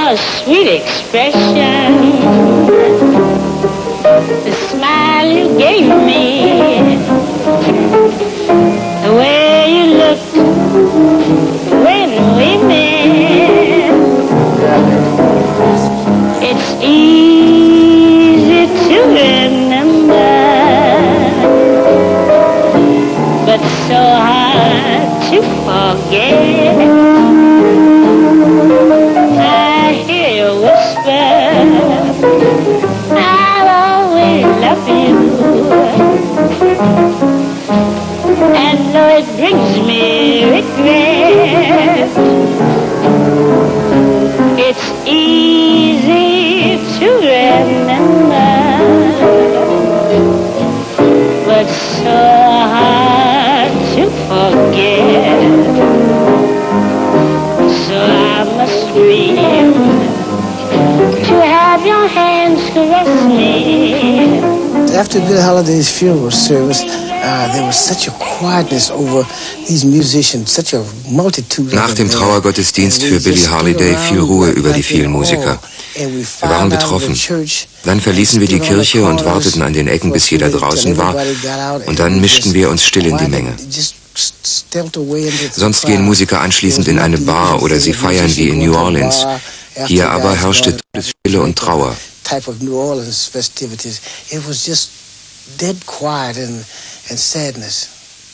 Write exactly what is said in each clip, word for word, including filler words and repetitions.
your sweet expression, the smile you gave me, the way you looked when we met. It's easy to remember, but so hard to forget. I hear you whisper, I'll always love you, and though it brings me regret, it's easy to remember, but so hard to forget. So I must dream to have your hands caress me. After Billie Holiday's funeral service, uh, there was such a quietness over these musicians, such a multitude. Nach dem Trauergottesdienst für Billie Holiday fiel Ruhe über die vielen Musiker. Wir waren betroffen. Dann verließen wir die Kirche und warteten an den Ecken, bis jeder draußen war. Und dann mischten wir uns still in die Menge. Sonst gehen Musiker anschließend in eine Bar oder sie feiern wie in New Orleans. Hier aber herrschte Todesstille und Trauer. Type of New Orleans festivities. It was just dead quiet and, and sadness.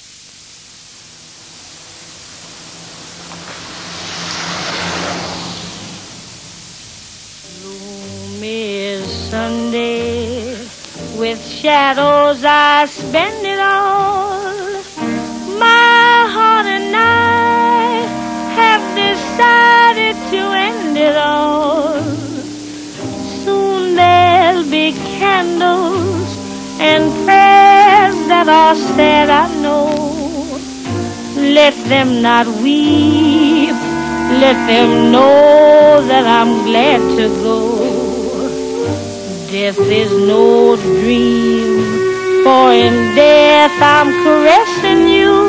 Gloomy Sunday, with shadows I spend it all. My heart and I have decided to end it all. There'll be candles and prayers that are said, I know. Let them not weep, let them know that I'm glad to go. Death is no dream, for in death I'm caressing you.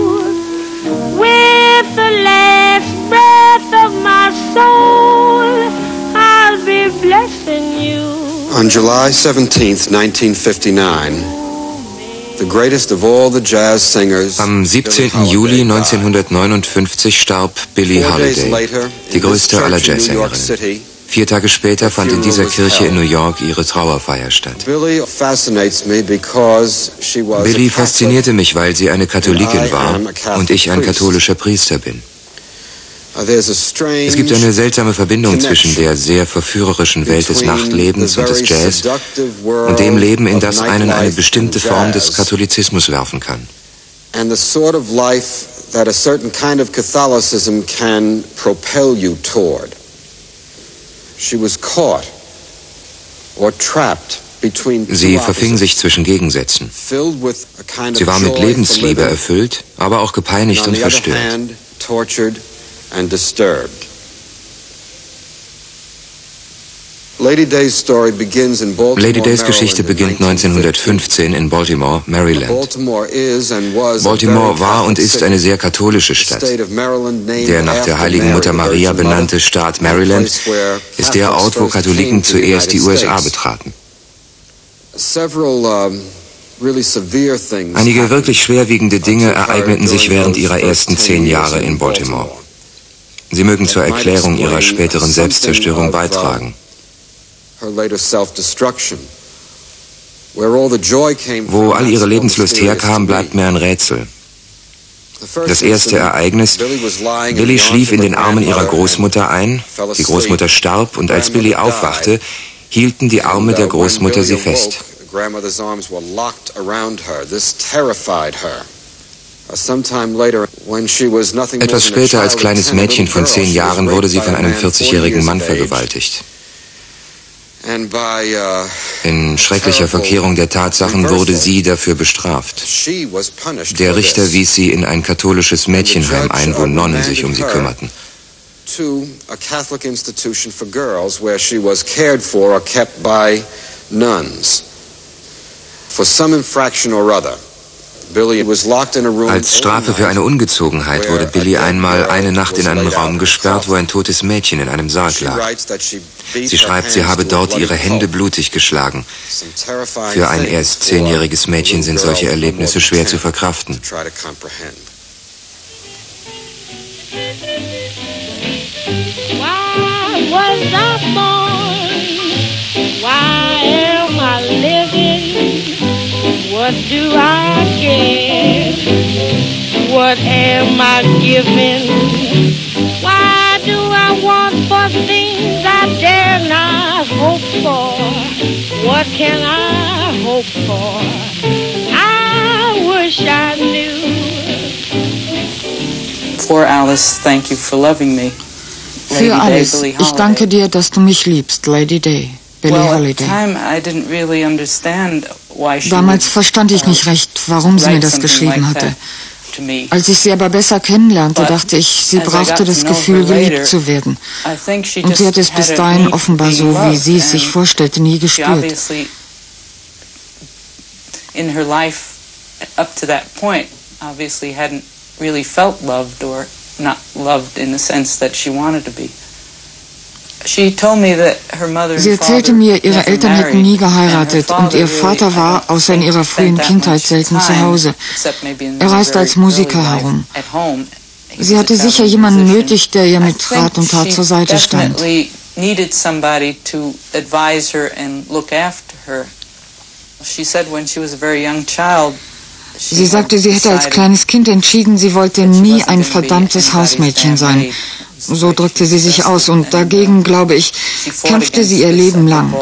With the last breath of my soul, I'll be blessing you. On July seventeenth, nineteen fifty-nine, the greatest of all the jazz singers. Am siebzehnten Juli neunzehnhundertneunundfünfzig starb Billie Holiday, die größte aller Jazzsängerinnen. Vier Tage später fand in dieser Kirche in New York ihre Trauerfeier statt. Billie faszinierte mich, weil sie eine Katholikin war und ich ein katholischer Priester bin. Es gibt eine seltsame Verbindung zwischen der sehr verführerischen Welt des Nachtlebens und des Jazz und dem Leben, in das einen eine bestimmte Form des Katholizismus werfen kann. And the sort of life that a certain kind of Catholicism can propel you toward. She was caught or trapped between. Sie verfing sich zwischen Gegensätzen. Sie war mit Lebensliebe erfüllt, aber auch gepeinigt und verstört. And disturbed. Lady Day's story begins in Baltimore, Lady Days Geschichte beginnt neunzehnhundertfünfzehn in Baltimore, Maryland. Baltimore war und ist eine sehr katholische Stadt. Der nach der heiligen Mutter Maria benannte Staat Maryland ist der Ort, wo Katholiken zuerst die U S A betraten. Einige wirklich schwerwiegende Dinge ereigneten sich während ihrer ersten zehn Jahre in Baltimore. Sie mögen zur Erklärung ihrer späteren Selbstzerstörung beitragen. Wo all ihre Lebenslust herkam, bleibt mir ein Rätsel. Das erste Ereignis: Billie schlief in den Armen ihrer Großmutter ein, die Großmutter starb und als Billie aufwachte, hielten die Arme der Großmutter sie fest. Etwas später, als kleines Mädchen von zehn Jahren, wurde sie von einem vierzigjährigen Mann vergewaltigt. In schrecklicher Verkehrung der Tatsachen wurde sie dafür bestraft. Der Richter wies sie in ein katholisches Mädchenheim ein, wo Nonnen sich um sie kümmerten. To a Catholic institution for girls where she was cared for or kept by nuns. For some infraction or other, Als Strafe für eine Ungezogenheit wurde Billie einmal eine Nacht in einem Raum gesperrt, wo ein totes Mädchen in einem Sarg lag. Sie schreibt, sie habe dort ihre Hände blutig geschlagen. Für ein erst zehnjähriges Mädchen sind solche Erlebnisse schwer zu verkraften. Why was I born? Why am I living? What do I get? What am I giving? Why do I want for things I dare not hope for? What can I hope for? I wish I knew. For Alice, thank you for loving me. Für Alice, ich danke dir, dass du mich liebst, Lady Day, Billie Holiday. Damals verstand ich nicht recht, warum sie mir das geschrieben hatte. Als ich sie aber besser kennenlernte, dachte ich, sie brauchte das Gefühl, geliebt zu werden. Und sie hat es bis dahin offenbar so, wie sie es sich vorstellte, nie gespürt. In her life up to that point, obviously hadn't really felt loved or not loved in the sense that she wanted to be. She told me that her mother and Sie erzählte mir, ihre Eltern hätten nie geheiratet und ihr Vater war, außer in ihrer frühen Kindheit, selten zu Hause. Er reiste als Musiker herum. Sie hatte sicher jemanden nötig, der ihr mit Rat und Tat zur Seite stand. Needed somebody to advise her and look after her. She said when she was a very young child. Sie sagte, sie hätte als kleines Kind entschieden, sie wollte nie ein verdammtes Hausmädchen sein. So drückte sie sich aus und dagegen, glaube ich, kämpfte sie ihr Leben lang.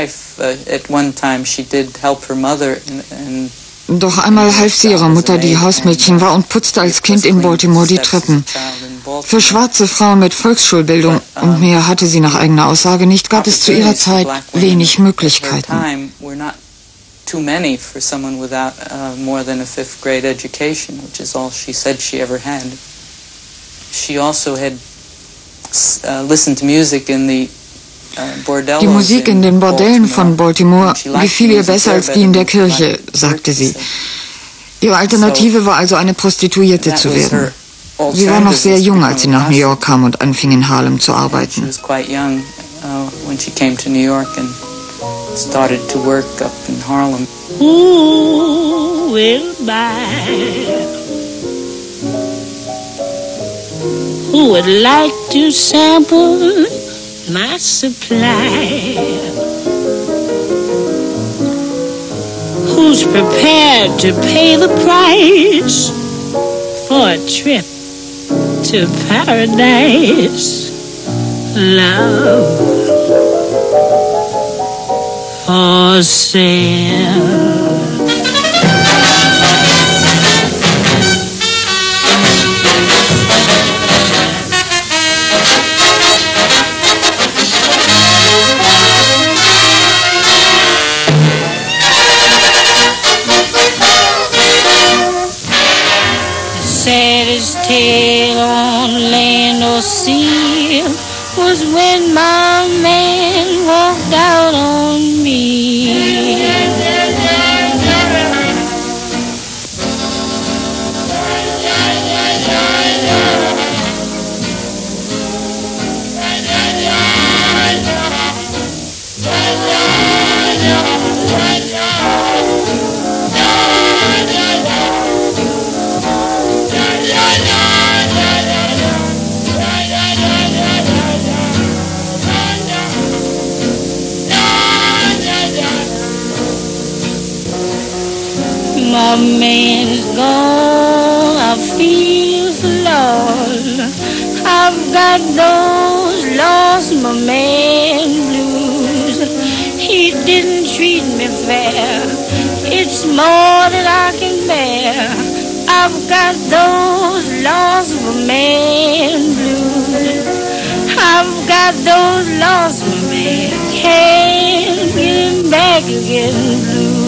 Doch einmal half sie ihrer Mutter, die Hausmädchen war, und putzte als Kind in Baltimore die Treppen. Für schwarze Frauen mit Volksschulbildung, und mehr hatte sie nach eigener Aussage nicht, gab es zu ihrer Zeit wenig Möglichkeiten. Too many for someone without uh, more than a fifth grade education, which is all she said she ever had. She also had uh, listened to music in the uh, bordellos. Die Musik in den Bordellen von Baltimore gefiel ihr besser als die in der Kirche, sagte sie. Ihre Alternative war also, eine Prostituierte zu werden. Sie war noch sehr jung, als sie nach New York kam und anfing, in Harlem zu arbeiten. She was quite young uh, when she came to New York and started to work up in Harlem. Who will buy? Who would like to sample my supply? Who's prepared to pay the price for a trip to paradise? Love for sale. Saddest tale on land or sea was when my man walked out on me. My man's gone, I feel so lost. I've got those lost my man blues. He didn't treat me fair, it's more than I can bear. I've got those lost my man blues. I've got those lost my man, can't get him back again blues.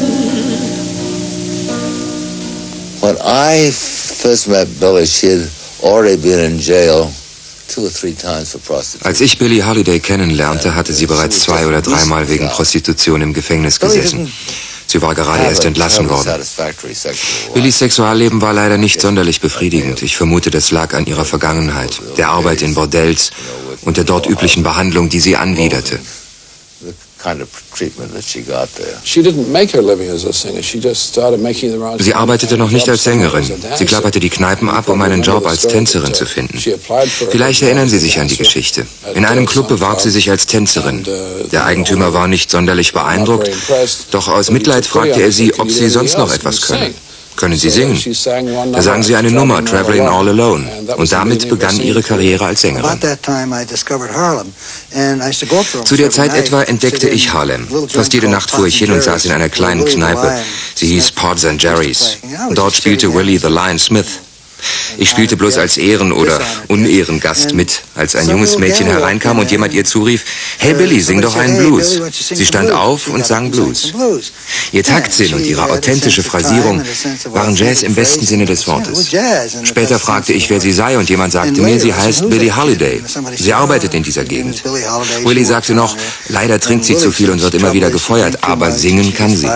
When I first met Billie, she had already been in jail two or three times for prostitution. Als ich Billie Holiday kennenlernte, hatte sie bereits zwei oder dreimal wegen Prostitution im Gefängnis gesessen. Sie war gerade erst entlassen worden. Billys Sexualleben war leider nicht sonderlich befriedigend. Ich vermute, das lag an ihrer Vergangenheit, der Arbeit in Bordells und der dort üblichen Behandlung, die sie anwiderte. Sie arbeitete noch nicht als Sängerin. Sie klapperte die Kneipen ab, um einen Job als Tänzerin zu finden. Vielleicht erinnern Sie sich an die Geschichte. In einem Club bewarb sie sich als Tänzerin. Der Eigentümer war nicht sonderlich beeindruckt, doch aus Mitleid fragte er sie, ob sie sonst noch etwas könne. Können Sie singen? Da sang sie eine Nummer, Traveling All Alone. Und damit begann ihre Karriere als Sängerin. Zu der Zeit etwa entdeckte ich Harlem. Fast jede Nacht fuhr ich hin und saß in einer kleinen Kneipe. Sie hieß Pods and Jerry's. Dort spielte Willie the Lion Smith. Ich spielte bloß als Ehren- oder Unehrengast mit, als ein junges Mädchen hereinkam und jemand ihr zurief, »Hey Billy, sing doch einen Blues.« Sie stand auf und sang Blues. Ihr Taktsinn und ihre authentische Phrasierung waren Jazz im besten Sinne des Wortes. Später fragte ich, wer sie sei, und jemand sagte mir, sie heißt Billie Holiday. Sie arbeitet in dieser Gegend. Willie sagte noch, leider trinkt sie zu viel und wird immer wieder gefeuert, aber singen kann sie.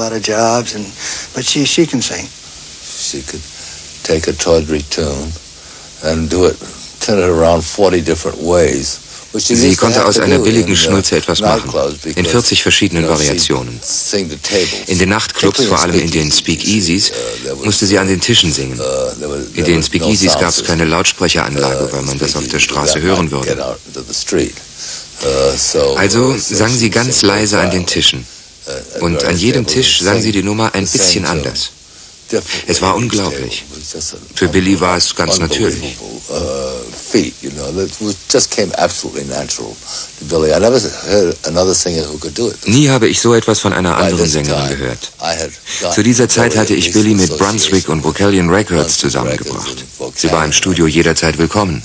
Take a tawdry tune and do it, turn it around forty different ways. Sie konnte aus einer billigen Schnulze etwas machen, in vierzig verschiedenen Variationen. In den Nachtclubs, vor allem in den Speakeasies, musste sie an den Tischen singen. In den Speakeasies gab es keine Lautsprecheranlage, weil man das auf der Straße hören würde. Also sang sie ganz leise an den Tischen. Und an jedem Tisch sang sie die Nummer ein bisschen anders. Es war unglaublich. Für Billie war es ganz natürlich. Nie habe ich so etwas von einer anderen Sängerin gehört. Zu dieser Zeit hatte ich Billie mit Brunswick und Vocalion Records zusammengebracht. Sie war im Studio jederzeit willkommen.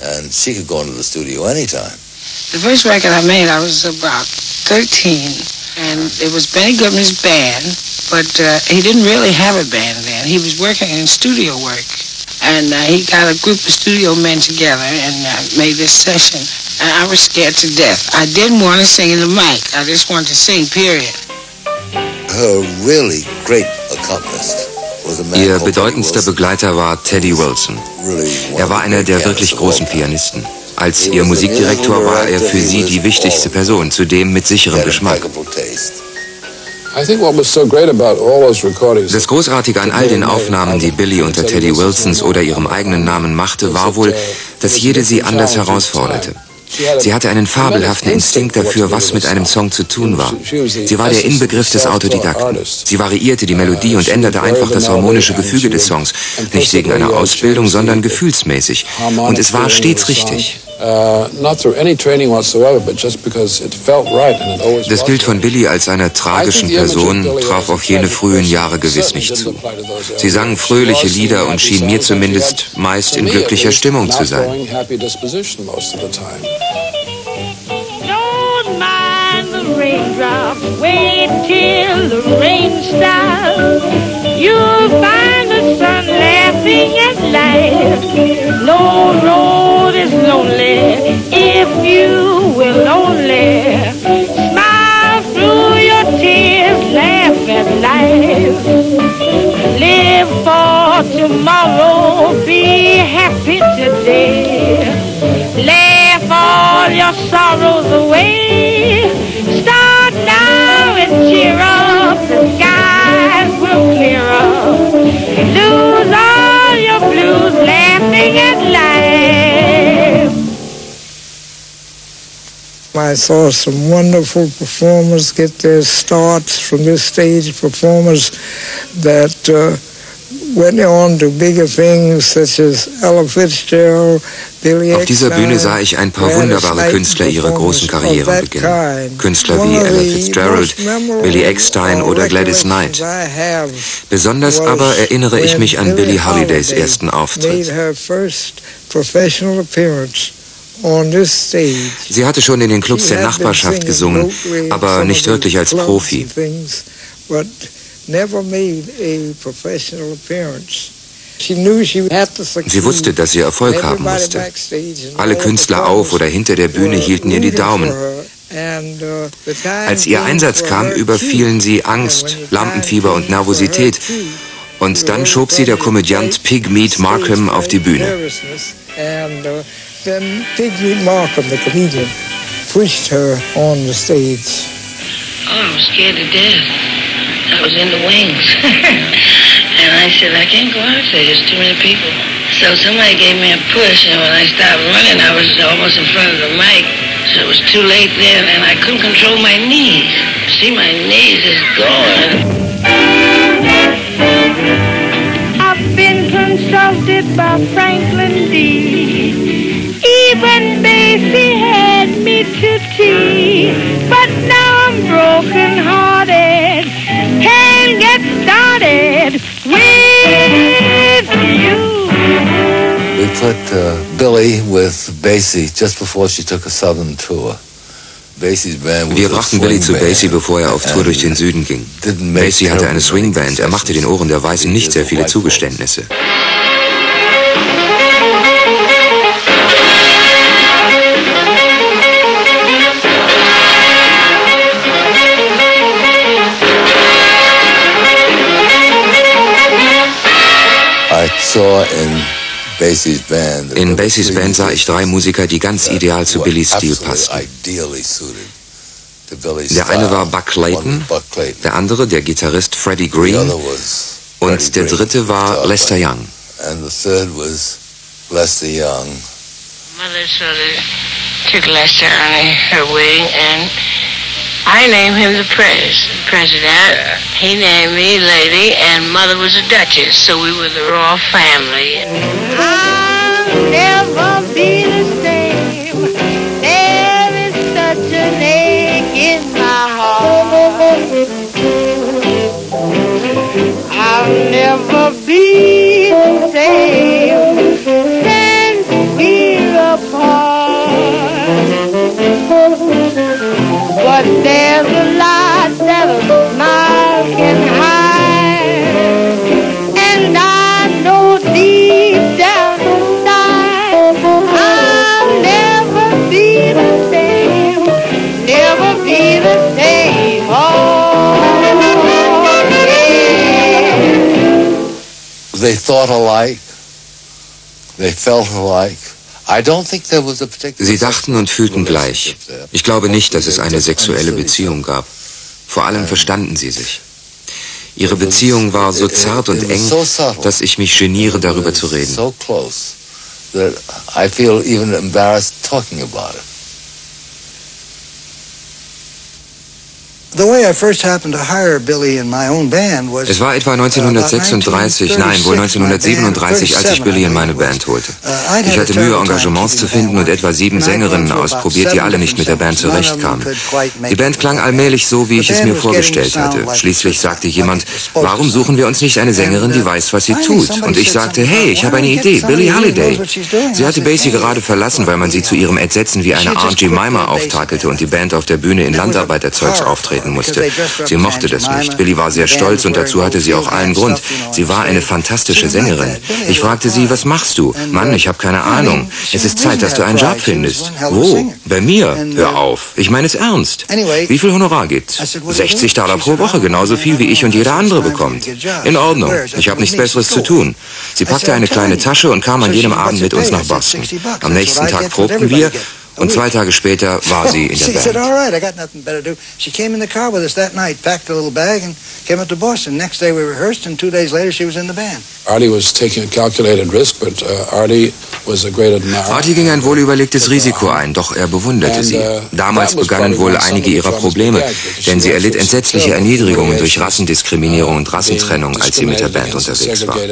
The first record I made, I was about thirteen, and it was Benny Goodman's band, but uh, he didn't really have a band then. He was working in studio work, and uh, he got a group of studio men together and uh, made this session, and I was scared to death. I didn't want to sing in the mic. I just wanted to sing, period. Her really great accompanist. Ihr bedeutendster Begleiter war Teddy Wilson. Er war einer der wirklich großen Pianisten. Als ihr Musikdirektor war er für sie die wichtigste Person, zudem mit sicherem Geschmack. Das Großartige an all den Aufnahmen, die Billie unter Teddy Wilsons oder ihrem eigenen Namen machte, war wohl, dass jede sie anders herausforderte. Sie hatte einen fabelhaften Instinkt dafür, was mit einem Song zu tun war. Sie war der Inbegriff des Autodidakten. Sie variierte die Melodie und änderte einfach das harmonische Gefüge des Songs. Nicht wegen einer Ausbildung, sondern gefühlsmäßig. Und es war stets richtig. Das Bild von Billie als einer tragischen Person traf auf jene frühen Jahre gewiss nicht zu. Sie sang fröhliche Lieder und schien mir zumindest meist in glücklicher Stimmung zu sein. Don't mind the raindrops, wait till the rain stops. You'll find the sun laughing at life. No road is lonely if you will only smile through your tears, laugh at life. Live for tomorrow, be happy today. Laugh all your sorrows away. Start now and cheer up, the skies will clear up. Lose all your blues, laughing at life. I saw some wonderful performers get their starts from this stage, performers that uh, went on to bigger things such as Ella Fitzgerald, Billy Auf dieser Bühne sah ich ein paar wunderbare Künstler ihre großen Karrieren beginnen. Künstler wie Ella Fitzgerald, Billy Eckstine oder Gladys Knight. Besonders aber erinnere ich mich an Billie Holidays ersten Auftritt. Sie hatte schon in den Clubs der Nachbarschaft gesungen, aber nicht wirklich als Profi. Sie wusste, dass sie Erfolg haben musste. Alle Künstler auf oder hinter der Bühne hielten ihr die Daumen. Als ihr Einsatz kam, überfielen sie Angst, Lampenfieber und Nervosität. Und dann schob sie der Komödiant Pigmeat Markham auf die Bühne. Then Pigmeat Markham, the comedian, pushed her on the stage. Oh, I was scared to death. I was in the wings. And I said, I can't go out there, there's too many people. So somebody gave me a push, and when I stopped running, I was almost in front of the mic. So it was too late then, and I couldn't control my knees. See, my knees is going. I've been consulted by Franklin D. Even Basie had me to tea, but now I'm broken-hearted, can't get started with you. We put uh, Billy with Basie just before she took a southern tour. Wir brachten Billy zu Basie, bevor er auf Tour durch den Süden ging. Basie hatte eine Swingband, er machte den Ohren der Weißen nicht sehr viele Zugeständnisse. In Basies Band sah ich drei Musiker, die ganz ideal zu Billys Stil passten. Der eine war Buck Clayton, der andere der Gitarrist Freddie Green und der dritte war Lester Young. Mother sort of took Lester under her wing, and I named him the pres president. He named me lady, and Mother was a duchess, so we were the royal family. I'll never be the same. There is such an ache in my heart. I'll never be the same since we're apart. But there's a lot that a smile can hide, and I know deep down inside I'll never be the same, never be the same. Oh, yeah. They thought alike, they felt alike. Sie dachten und fühlten gleich. Ich glaube nicht, dass es eine sexuelle Beziehung gab. Vor allem verstanden sie sich. Ihre Beziehung war so zart und eng, dass ich mich geniere, darüber zu reden. Es war etwa neunzehnhundertsechsunddreißig, nein, wohl neunzehnhundertsiebenunddreißig, als ich Billy in meine Band holte. Ich hatte Mühe, Engagements zu finden und etwa sieben Sängerinnen ausprobiert, die alle nicht mit der Band zurechtkamen. Die Band klang allmählich so, wie ich es mir vorgestellt hatte. Schließlich sagte jemand, warum suchen wir uns nicht eine Sängerin, die weiß, was sie tut? Und ich sagte, hey, ich habe eine Idee, Billie Holiday. Sie hatte Basie gerade verlassen, weil man sie zu ihrem Entsetzen wie eine Aunt Jemima auftakelte und die Band auf der Bühne in Landarbeiterzeugs auftreten musste. Sie mochte das nicht. Billy war sehr stolz und dazu hatte sie auch allen Grund. Sie war eine fantastische Sängerin. Ich fragte sie, was machst du? Mann, ich habe keine Ahnung. Es ist Zeit, dass du einen Job findest. Wo? Bei mir? Hör auf. Ich meine es ernst. Wie viel Honorar gibt's? sechzig Dollar pro Woche, genauso viel wie ich und jeder andere bekommt. In Ordnung. Ich habe nichts Besseres zu tun. Sie packte eine kleine Tasche und kam an jedem Abend mit uns nach Boston. Am nächsten Tag probten wir. Und zwei Tage später war sie in der Band. She said, all right, I got nothing better to do. She came in the car with us that night, packed a little bag, and came up to Boston. Next day we rehearsed, and two days later she was in the band. Artie was taking a calculated risk, but uh, Artie was a great admirer. Artie ging ein wohlüberlegtes Risiko ein, doch er bewunderte sie. Damals begannen wohl einige ihrer Probleme, denn sie erlitt entsetzliche Erniedrigungen durch Rassendiskriminierung und Rassentrennung, als sie mit der Band unterwegs war.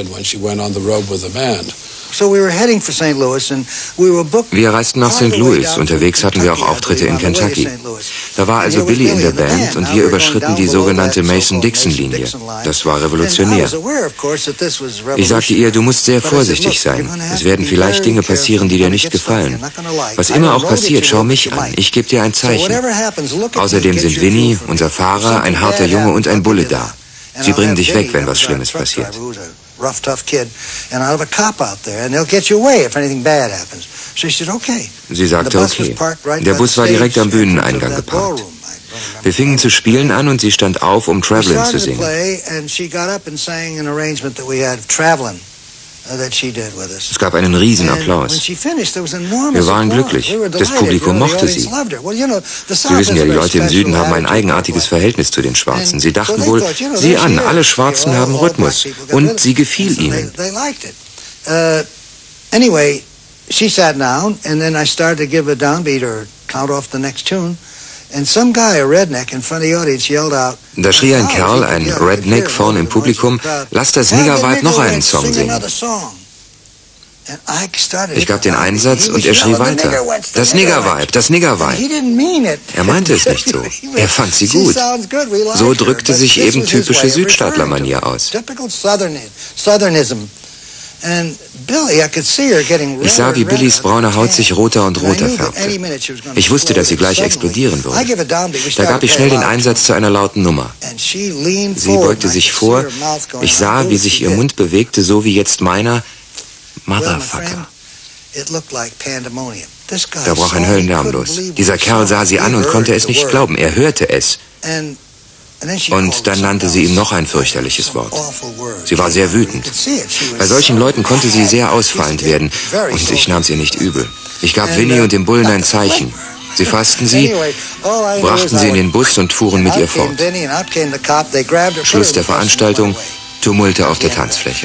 Wir reisten nach Saint Louis. Unterwegs hatten wir auch Auftritte in Kentucky. Da war also Billy in der Band und wir überschritten die sogenannte Mason-Dixon-Linie. Das war revolutionär. Ich sagte ihr, du musst sehr vorsichtig sein. Es werden vielleicht Dinge passieren, die dir nicht gefallen. Was immer auch passiert, schau mich an. Ich gebe dir ein Zeichen. Außerdem sind Winnie, unser Fahrer, ein harter Junge und ein Bulle da. Sie bringen dich weg, wenn was Schlimmes passiert. rough, tough kid, and I'll have a cop out there, and they'll get you away if anything bad happens. So she said, okay. Sie sagte, okay. Der Bus war direkt am Bühneneingang geparkt. Wir fingen zu spielen an und sie stand auf, um Travelin' zu singen. Es gab einen riesen Applaus. Wir waren glücklich. Das Publikum mochte sie. Sie wissen ja, die Leute im Süden haben ein eigenartiges Verhältnis zu den Schwarzen. Sie dachten wohl, sieh an, alle Schwarzen haben Rhythmus. Und sie gefiel ihnen. Anyway, she sat down, and then I started to give a downbeat or count off the next tune. And some guy, a redneck, in front of the audience yelled out. Da schrie ein Kerl, ein Redneck vorne im Publikum, lass das Niggerweib noch einen Song singen. Ich gab den Einsatz und er schrie weiter. Das Niggerweib, das Niggerweib. Er meinte es nicht so. Er fand sie gut. So drückte sich eben typische Südstaatler-Manier aus. Ich sah, wie Billys braune Haut sich roter und roter färbte. Ich wusste, dass sie gleich explodieren würde. Da gab ich schnell den Einsatz zu einer lauten Nummer. Sie beugte sich vor. Ich sah, wie sich ihr Mund bewegte, so wie jetzt meiner. Motherfucker. Da brach ein Höllenlärm los. Dieser Kerl sah sie an und konnte es nicht glauben. Er hörte es. Und dann nannte sie ihm noch ein fürchterliches Wort. Sie war sehr wütend. Bei solchen Leuten konnte sie sehr ausfallend werden. Und ich nahm es ihr nicht übel. Ich gab Winnie und dem Bullen ein Zeichen. Sie fassten sie, brachten sie in den Bus und fuhren mit ihr fort. Schluss der Veranstaltung, Tumulte auf der Tanzfläche.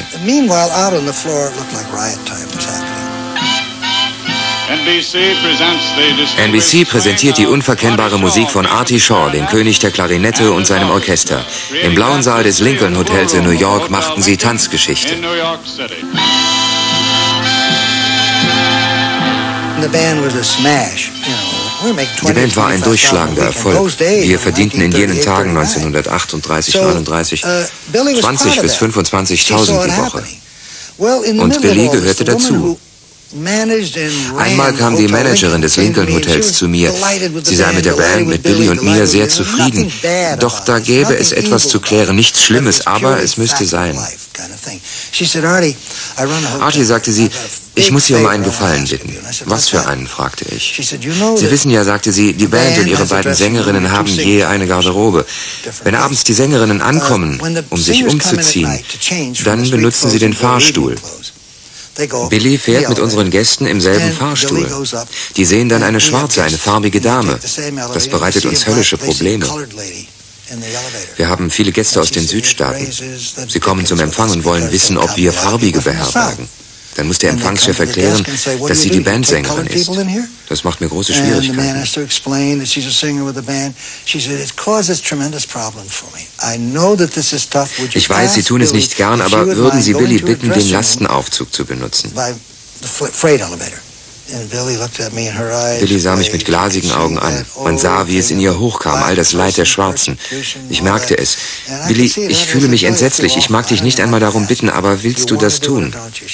N B C präsentiert die unverkennbare Musik von Artie Shaw, dem König der Klarinette und seinem Orchester. Im blauen Saal des Lincoln Hotels in New York machten sie Tanzgeschichte. Die Band war ein durchschlagender Erfolg. Wir verdienten in jenen Tagen neunzehnhundertachtunddreißig, neununddreißig zwanzig bis fünfundzwanzigtausend die Woche. Und Billy gehörte dazu. Einmal kam die Managerin des Lincoln Hotels zu mir. Sie sei mit der Band, mit Billy und mir sehr zufrieden. Doch da gäbe es etwas zu klären. Nichts Schlimmes, aber es müsste sein. Artie, sagte sie, ich muss Sie um einen Gefallen bitten. Was für einen, fragte ich. Sie wissen ja, sagte sie, die Band und ihre beiden Sängerinnen haben je eine Garderobe. Wenn abends die Sängerinnen ankommen, um sich umzuziehen, dann benutzen sie den Fahrstuhl. Billy fährt mit unseren Gästen im selben Fahrstuhl. Die sehen dann eine schwarze, eine farbige Dame. Das bereitet uns höllische Probleme. Wir haben viele Gäste aus den Südstaaten. Sie kommen zum Empfang und wollen wissen, ob wir Farbige beherbergen. Dann muss der Empfangschef erklären, dass sie die Bandsängerin ist. Das macht mir große Schwierigkeiten. Ich weiß, Sie tun es nicht gern, aber würden Sie Billy bitten, den Lastenaufzug zu benutzen? Billy sah mich mit glasigen Augen an. Man sah, wie es in ihr hochkam, all das Leid der Schwarzen. Ich merkte es. Billy, ich fühle mich entsetzlich. Ich mag dich nicht einmal darum bitten, aber willst du das tun?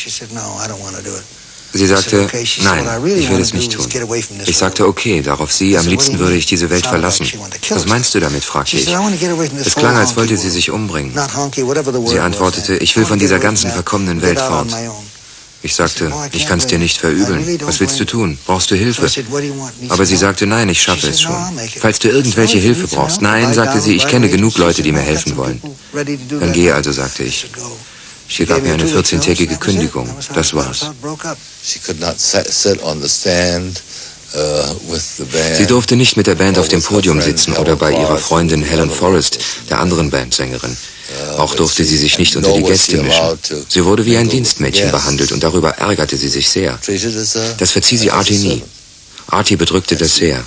Sie sagte, nein, ich will es nicht tun. Ich sagte, okay, darauf sie, am liebsten würde ich diese Welt verlassen. Was meinst du damit, fragte ich. Es klang, als wollte sie sich umbringen. Sie antwortete, ich will von dieser ganzen verkommenen Welt fort. Ich sagte, ich kann es dir nicht verübeln. Was willst du tun? Brauchst du Hilfe? Aber sie sagte, nein, ich schaffe es schon. Falls du irgendwelche Hilfe brauchst. Nein, sagte sie, ich kenne genug Leute, die mir helfen wollen. Dann geh also, sagte ich. Sie gab mir eine vierzehntägige Kündigung. Das war's. Sie durfte nicht mit der Band auf dem Podium sitzen oder bei ihrer Freundin Helen Forrest, der anderen Bandsängerin. Auch durfte sie sich nicht unter die Gäste mischen. Sie wurde wie ein Dienstmädchen behandelt und darüber ärgerte sie sich sehr. Das verzieh sie Artie nie. Artie bedrückte das sehr.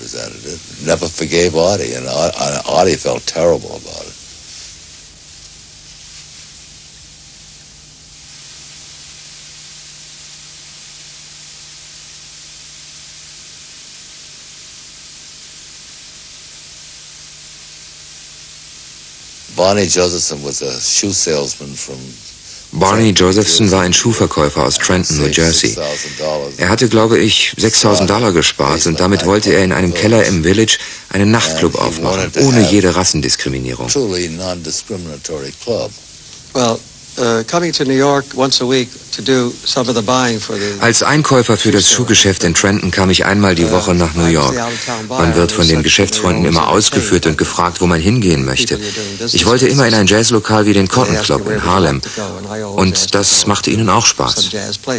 Barney Josephson was a shoe salesman from Barney Josephson war ein Schuhverkäufer aus Trenton, New Jersey. Er hatte, glaube ich, sechstausend Dollar gespart und damit wollte er in einem Keller im Village einen Nachtclub aufmachen, ohne jede Rassendiskriminierung. Als Einkäufer für das Schuhgeschäft in Trenton kam ich einmal die Woche nach New York. Man wird von den Geschäftsfreunden immer ausgeführt und gefragt, wo man hingehen möchte. Ich wollte immer in ein Jazzlokal wie den Cotton Club in Harlem. Und das machte ihnen auch Spaß.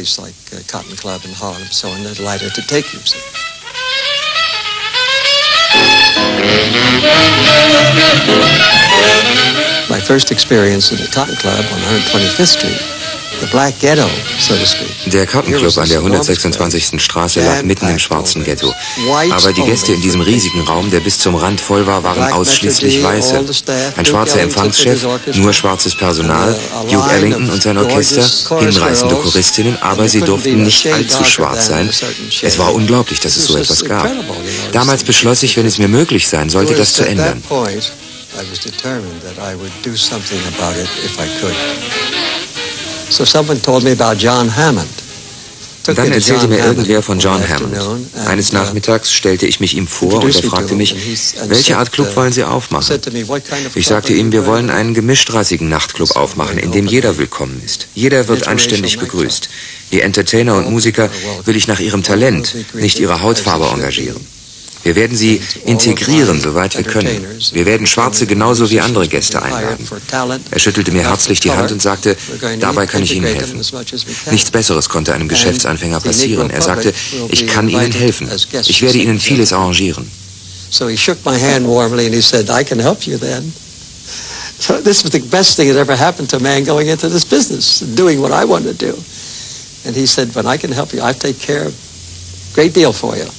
My first experience in the Cotton Club on one twenty-fifth Street, the Black Ghetto, so to speak. Der Cotton Club an der hundertsechsundzwanzigsten Straße lag mitten im schwarzen Ghetto. Aber die Gäste in diesem riesigen Raum, der bis zum Rand voll war, waren ausschließlich Weiße. Ein schwarzer Empfangschef, nur schwarzes Personal, Duke Ellington und sein Orchester, hinreißende Choristinnen, aber sie durften nicht allzu schwarz sein. Es war unglaublich, dass es so etwas gab. Damals beschloss ich, wenn es mir möglich sein sollte, das zu ändern. I was determined that I would do something about it if I could. So someone told me about John Hammond. Dann erzählte mir irgendwer von John Hammond. Eines Nachmittags stellte ich mich ihm vor und er fragte mich, welche Art Club wollen Sie aufmachen? Ich sagte ihm, wir wollen einen gemischtrassigen Nachtclub aufmachen, in dem jeder willkommen ist. Jeder wird anständig begrüßt. Die Entertainer und Musiker will ich nach ihrem Talent, nicht ihrer Hautfarbe engagieren. Wir werden sie integrieren, soweit wir können. Wir werden Schwarze genauso wie andere Gäste einladen. Er schüttelte mir herzlich die Hand und sagte, dabei kann ich Ihnen helfen. Nichts Besseres konnte einem Geschäftsanfänger passieren. Er sagte, ich kann Ihnen helfen. Ich werde Ihnen vieles arrangieren. So he shook my hand warmly and he said, I can help you then. So this was the best thing that ever happened to a man going into this business, doing what I want to do. And he said, when I can help you, I take care of a great deal for you.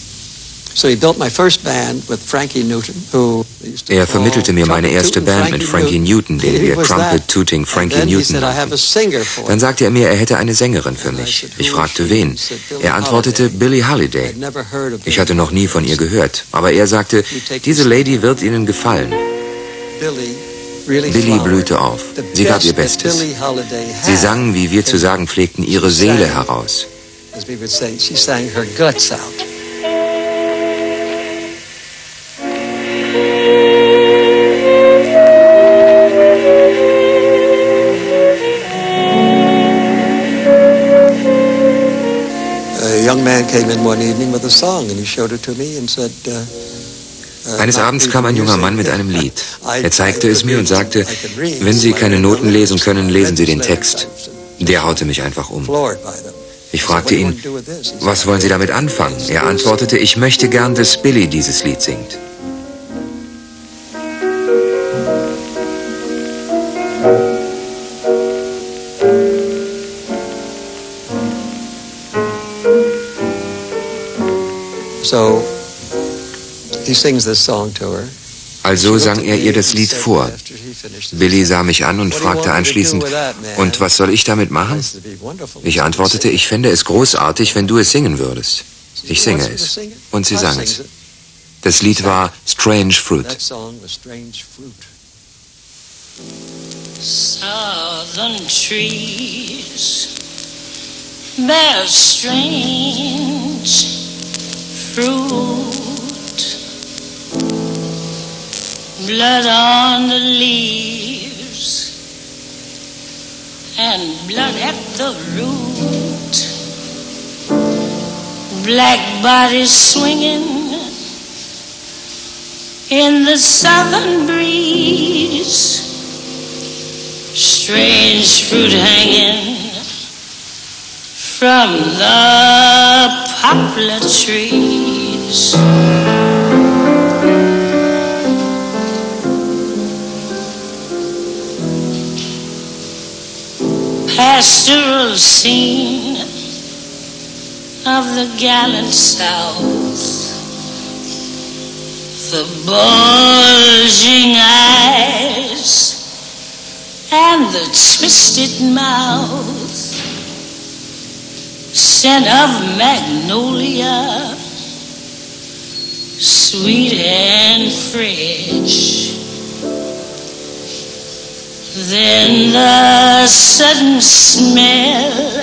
Er vermittelte mir meine erste Band mit Frankie Newton, den wir Trumpet Tooting Frankie Newton nannten. Dann sagte er mir, er hätte eine Sängerin für mich. Ich fragte, wen? Er antwortete, Billie Holiday. Ich hatte noch nie von ihr gehört, aber er sagte, diese Lady wird Ihnen gefallen. Billie blühte auf. Sie gab ihr Bestes. Sie sang, wie wir zu sagen pflegten, ihre Seele heraus. Eines Abends kam ein junger Mann mit einem Lied. Er zeigte es mir und sagte, wenn Sie keine Noten lesen können, lesen Sie den Text. Der haute mich einfach um. Ich fragte ihn, was wollen Sie damit anfangen? Er antwortete, ich möchte gern, dass Billie dieses Lied singt. So he sings this song to her. Also sang er ihr das Lied vor. Billie sah mich an und fragte anschließend, und was soll ich damit machen? Ich antwortete, ich fände es großartig, wenn du es singen würdest. Ich singe es. Und sie sang es. Das Lied war Strange Fruit. Southern trees bear strange fruit. Blood on the leaves and blood at the root. Black bodies swinging in the southern breeze. Strange fruit hanging from the poplar trees. Pastoral scene of the gallant South, the bulging eyes and the twisted mouth, scent of magnolia, sweet and fresh. Then the sudden smell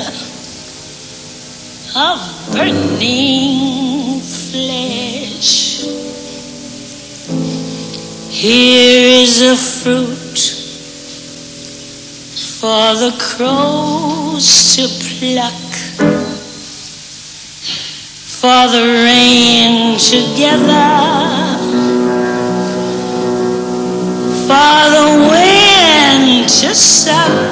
of burning flesh. Here is a fruit for the crows to pluck, for the rain to gather, for the wind to suck,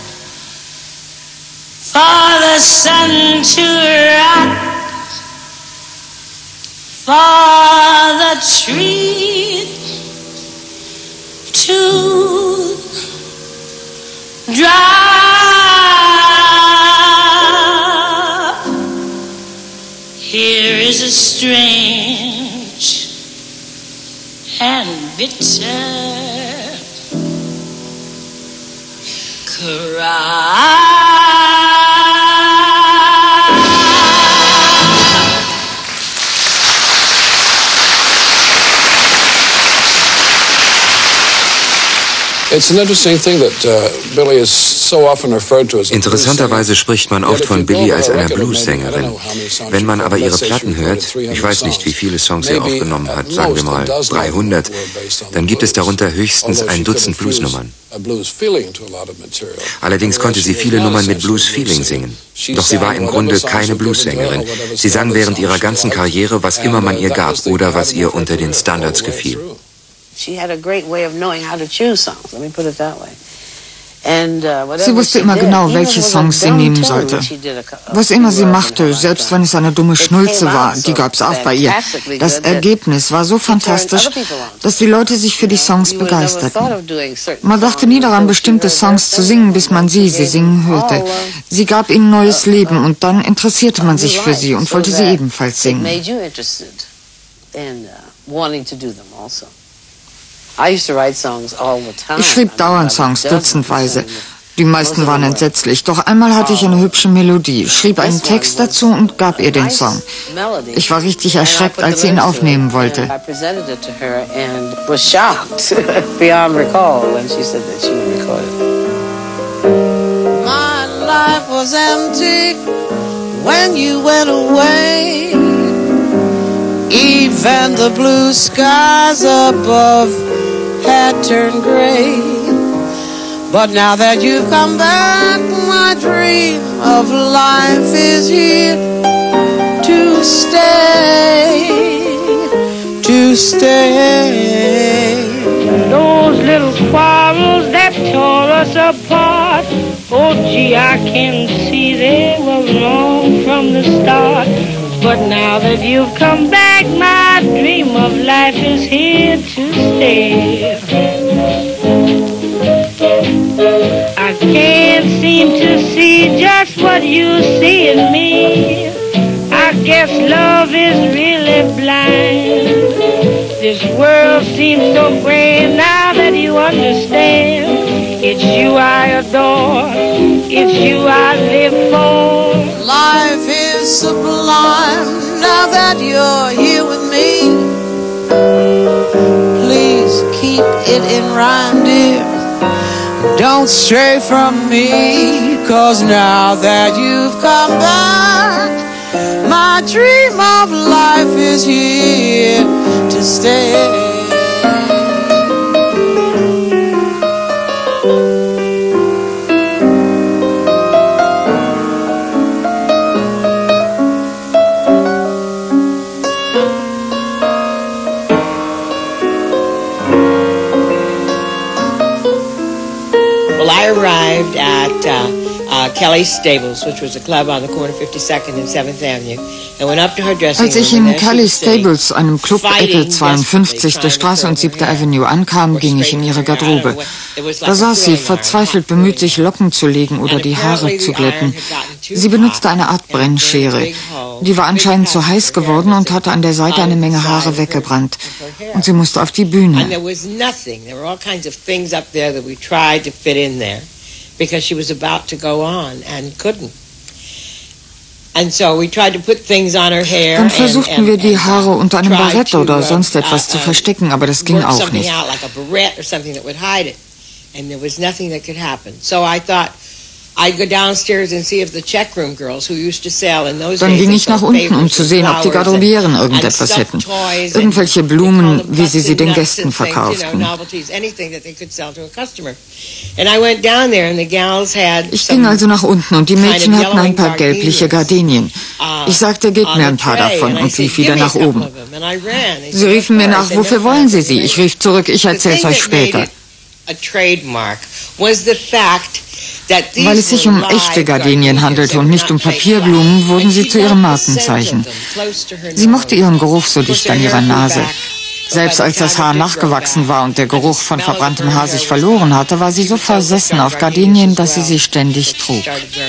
for the sun to rock, for the tree to drop. Here is a strange and bitter cry. It's an interesting thing that uh, Billie is so often referred to as a Interessanterweise spricht man oft von Billie als einer Blues-Sängerin. Wenn man aber ihre Platten hört, ich weiß nicht, wie viele Songs sie aufgenommen hat, sagen wir mal dreihundert, dann gibt es darunter höchstens ein Dutzend Bluesnummern. Allerdings konnte sie viele Nummern mit Blues-Feeling singen. Doch sie war im Grunde keine Blues-Sängerin. Sie sang während ihrer ganzen Karriere, was immer man ihr gab oder was ihr unter den Standards gefiel. She had a great way of knowing how to choose songs. Let me put it that way. Sie wusste immer genau, welche Songs sie nehmen sollte. Was immer sie machte, selbst wenn es eine dumme Schnulze war, die gab es auch bei ihr. Das Ergebnis war so fantastisch, dass die Leute sich für die Songs begeisterten. Man dachte nie daran, bestimmte Songs zu singen, bis man sie, sie singen hörte. Sie gab ihnen neues Leben und dann interessierte man sich für sie und wollte sie ebenfalls singen. Ich schrieb dauernd Songs, dutzendweise. Die meisten waren entsetzlich, doch einmal hatte ich eine hübsche Melodie, schrieb einen Text dazu und gab ihr den Song. Ich war richtig erschreckt, als sie ihn aufnehmen wollte. My life was empty when you went away. Even the blue skies above had turned gray. But now that you've come back, my dream of life is here to stay, to stay. Those little quarrels that tore us apart, oh gee, I can see they were wrong from the start. But now that you've come back, my dream of life is here to stay. I can't seem to see just what you see in me. I guess love is really blind. This world seems so grand now that you understand. It's you I adore, it's you I live for. Life is sublime now that you're here with me. Please keep it in rhyme, dear. Don't stray from me, 'cause now that you've come back, my dream of life is here to stay. I arrived at uh, uh, Kelly's Stables, which was a club on the corner of fifty-second and seventh Avenue, and went up to her dressing room. Als ich in Kelly's Stables, einem Club Ecke zweiundfünfzig der Straße und siebte Avenue ankam, ging ich in ihre Garderobe. Da saß sie, verzweifelt bemüht, sich Locken zu legen oder die Haare zu glätten. Sie benutzte eine Art Brennschere. Die war anscheinend zu heiß geworden und hatte an der Seite eine Menge Haare weggebrannt. Und sie musste auf die Bühne. And there was nothing. There were all kinds of things up there that we tried to fit in there because she was about to go on and couldn't. And so we tried to put things on her hair. Dann versuchten wir, die Haare unter einem Barett oder sonst etwas zu verstecken, aber das ging auch nicht. And there was nothing that could happen. So I thought, Dann ging ich nach unten, um zu sehen, ob die Garderobieren irgendetwas hätten. Irgendwelche Blumen, wie sie sie den Gästen verkauften. Ich ging also nach unten und die Mädchen hatten ein paar gelbliche Gardinien. Ich sagte, gebt mir ein paar davon und lief wieder nach oben. Sie riefen mir nach, wofür wollen Sie sie? Ich rief zurück, ich erzähl's euch später. Weil es sich um echte Gardinien handelte und nicht um Papierblumen, wurden sie zu ihrem Markenzeichen. Sie mochte ihren Geruch so dicht an ihrer Nase. Selbst als das Haar nachgewachsen war und der Geruch von verbranntem Haar sich verloren hatte, war sie so versessen auf Gardinien, dass sie sie ständig trug.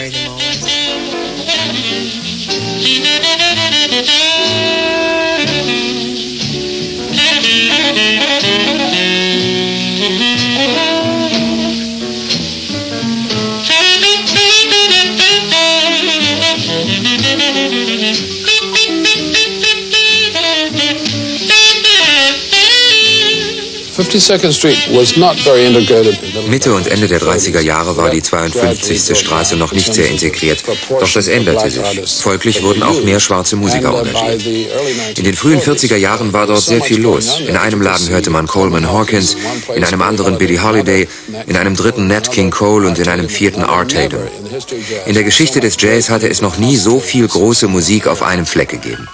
Mitte und Ende der dreißiger Jahre war die zweiundfünfzigste Straße noch nicht sehr integriert, doch das änderte sich. Folglich wurden auch mehr schwarze Musiker engagiert. In den frühen vierziger Jahren war dort sehr viel los. In einem Laden hörte man Coleman Hawkins, in einem anderen Billie Holiday, in einem dritten Nat King Cole und in einem vierten Art Tatum. In der Geschichte des Jazz hatte es noch nie so viel große Musik auf einem Fleck gegeben.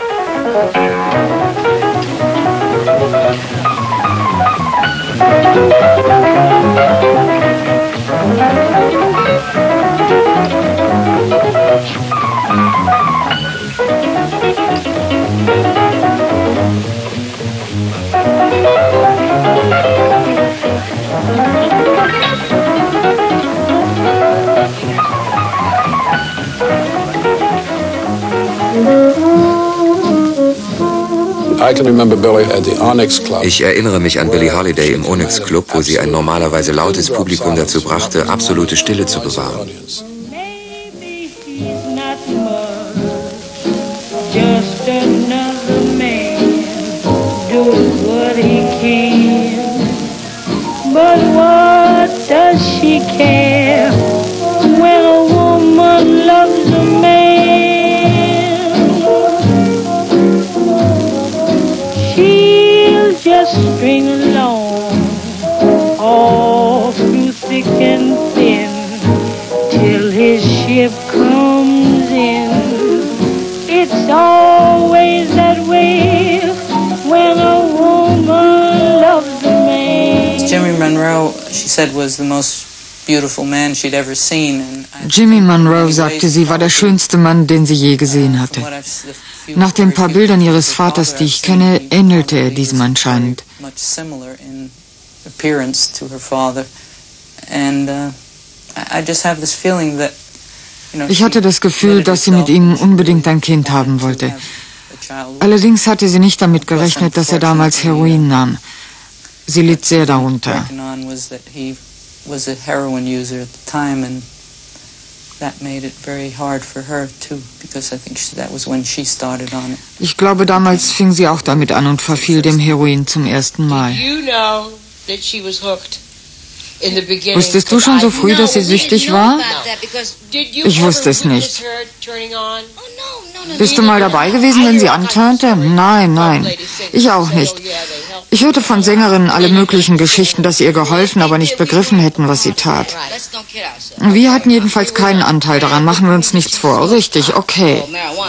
Ich erinnere mich an Billie Holiday im Onyx Club, wo sie ein normalerweise lautes Publikum dazu brachte, absolute Stille zu bewahren. But what does she care when a woman loves a man? She'll just string along all through thick and thin till his ship comes in. It's always that way when a woman loves a man. Jimmy Monroe, she said, was the most beautiful man she'd ever seen. Jimmy Monroe sagte, sie war der schönste Mann, den sie je gesehen hatte. Nach den paar Bildern ihres Vaters, die ich kenne, ähnelte er diesem anscheinend. Ich hatte das Gefühl, dass sie mit ihm unbedingt ein Kind haben wollte. Allerdings hatte sie nicht damit gerechnet, dass er damals Heroin nahm. Sie litt sehr darunter. Ich glaube, damals fing sie auch damit an und verfiel dem Heroin zum ersten Mal. Wusstest du schon so früh, dass sie süchtig war? Ich wusste es nicht. Bist du mal dabei gewesen, wenn sie antörnte? Nein, nein. Ich auch nicht. Ich hörte von Sängerinnen alle möglichen Geschichten, dass sie ihr geholfen, aber nicht begriffen hätten, was sie tat. Wir hatten jedenfalls keinen Anteil daran, machen wir uns nichts vor. Richtig, okay.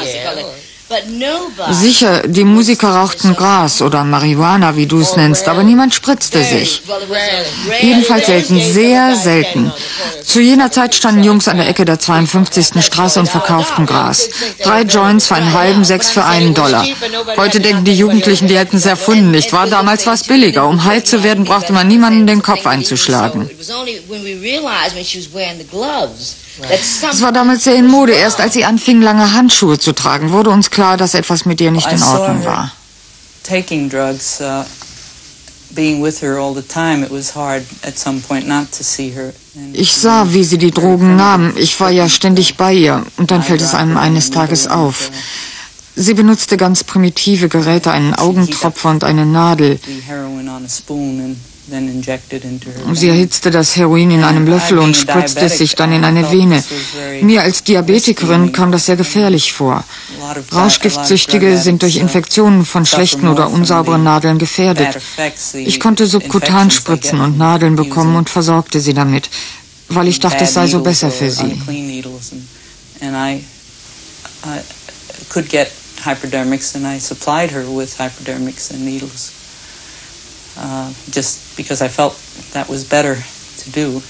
Sicher, die Musiker rauchten Gras oder Marihuana, wie du es nennst, aber niemand spritzte sich. Jedenfalls selten, sehr selten. Zu jener Zeit standen Jungs an der Ecke der zweiundfünfzigsten Straße und verkauften Gras. Drei Joints für einen halben, sechs für einen Dollar. Heute denken die Jugendlichen, die hätten es erfunden, nicht wahr? Damals war es billiger. Um high zu werden, brauchte man niemanden den Kopf einzuschlagen. Es war damals sehr in Mode. Erst als sie anfing, lange Handschuhe zu tragen, wurde uns klar, dass etwas mit ihr nicht in Ordnung war. Ich sah, wie sie die Drogen nahm. Ich war ja ständig bei ihr. Und dann fällt es einem eines Tages auf. Sie benutzte ganz primitive Geräte, einen Augentropfer und eine Nadel. Sie erhitzte das Heroin in einem Löffel und spritzte es sich dann in eine Vene. Mir als Diabetikerin kam das sehr gefährlich vor. Rauschgiftsüchtige sind durch Infektionen von schlechten oder unsauberen Nadeln gefährdet. Ich konnte subkutan spritzen und Nadeln bekommen und versorgte sie damit, weil ich dachte, es sei so besser für sie. Hypodermics, and I supplied her with hypodermics and needles, uh, just because I felt that was better to do.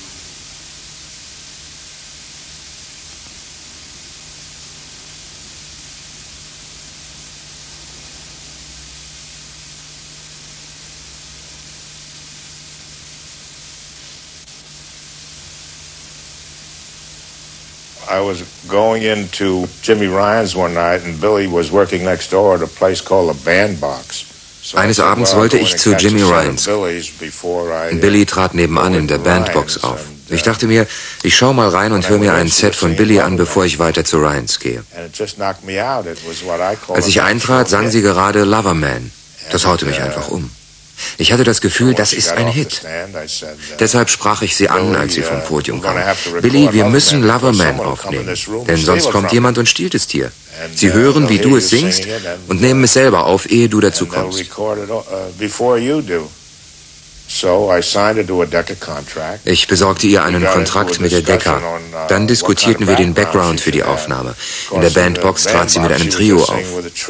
I was going into Jimmy Ryan's one night and Billy was working next door at a place called a Bandbox. Eines Abends wollte ich zu Jimmy Ryan's. Billy trat nebenan in der Bandbox auf. Ich dachte mir, ich schau mal rein und höre mir ein Set von Billy an, bevor ich weiter zu Ryan's gehe. Als ich eintrat, sang sie gerade Loverman. Das haute mich einfach um. Ich hatte das Gefühl, das ist ein Hit. Deshalb sprach ich sie an, als sie vom Podium kam. Billy, wir müssen Loverman aufnehmen, denn sonst kommt jemand und stiehlt es dir. Sie hören, wie du es singst und nehmen es selber auf, ehe du dazu kommst. Ich besorgte ihr einen Kontrakt mit der Decca. Dann diskutierten wir den Background für die Aufnahme. In der Bandbox trat sie mit einem Trio auf.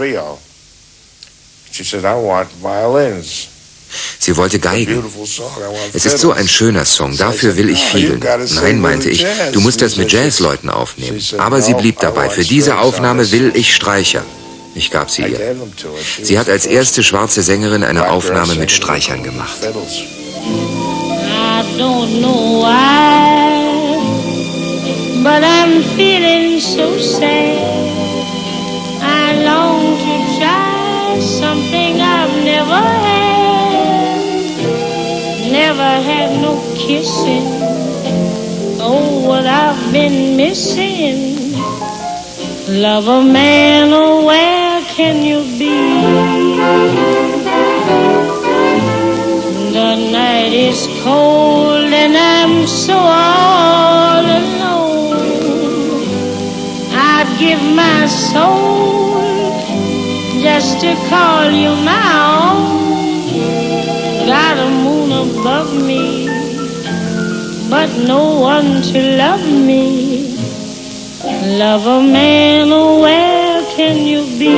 Sie wollte Geigen. Es ist so ein schöner Song, dafür will ich fielen. Nein, meinte ich, du musst das mit Jazzleuten aufnehmen. Aber sie blieb dabei, für diese Aufnahme will ich Streicher. Ich gab sie ihr. Sie hat als erste schwarze Sängerin eine Aufnahme mit Streichern gemacht. I don't know why, but I'm feeling so sad. I long to try something I've never had. Never had no kissing. Oh, what I've been missing. Lover man, oh, where can you be? The night is cold and I'm so all alone. I'd give my soul just to call you my own. Got a moon above me, but no one to love me. Lover man, oh, where can you be?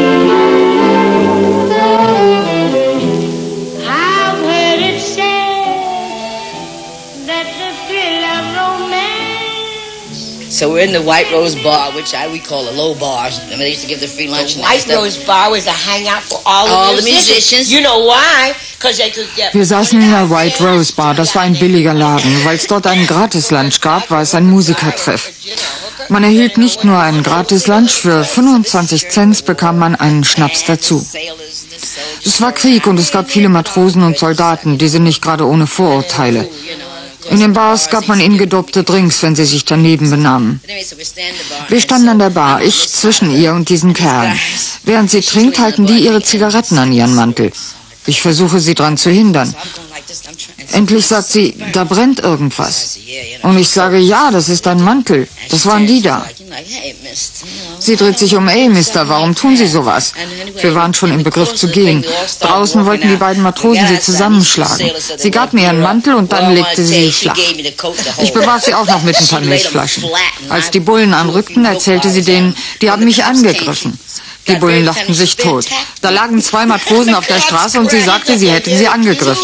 I've heard it said that the thrill of romance. So we're in the White Rose Bar, which I we call a low bar. I mean, they used to give the free lunch. The White Rose Bar was a hangout for all, all the musicians. the musicians. You know why? Wir saßen in der White Rose Bar, das war ein billiger Laden. Weil es dort einen Gratis-Lunch gab, war es ein Musikertreff. Man erhielt nicht nur einen Gratis-Lunch, für fünfundzwanzig Cent bekam man einen Schnaps dazu. Es war Krieg und es gab viele Matrosen und Soldaten, die sind nicht gerade ohne Vorurteile. In den Bars gab man ihnen gedopte Drinks, wenn sie sich daneben benahmen. Wir standen an der Bar, ich zwischen ihr und diesen Kerlen. Während sie trinkt, halten die ihre Zigaretten an ihren Mantel. Ich versuche, sie daran zu hindern. Endlich sagt sie, da brennt irgendwas. Und ich sage, ja, das ist ein Mantel. Das waren die da. Sie dreht sich um, ey, Mister, warum tun Sie sowas? Wir waren schon im Begriff zu gehen. Draußen wollten die beiden Matrosen sie zusammenschlagen. Sie gab mir ihren Mantel und dann legte sie sich flach. Ich bewarf sie auch noch mit ein paar Milchflaschen. Als die Bullen anrückten, erzählte sie denen, die haben mich angegriffen. Die Bullen lachten sich tot. Da lagen zwei Matrosen auf der Straße und sie sagte, sie hätten sie angegriffen.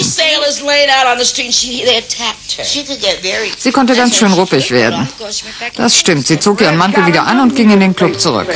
Sie konnte ganz schön ruppig werden. Das stimmt, sie zog ihren Mantel wieder an und ging in den Club zurück.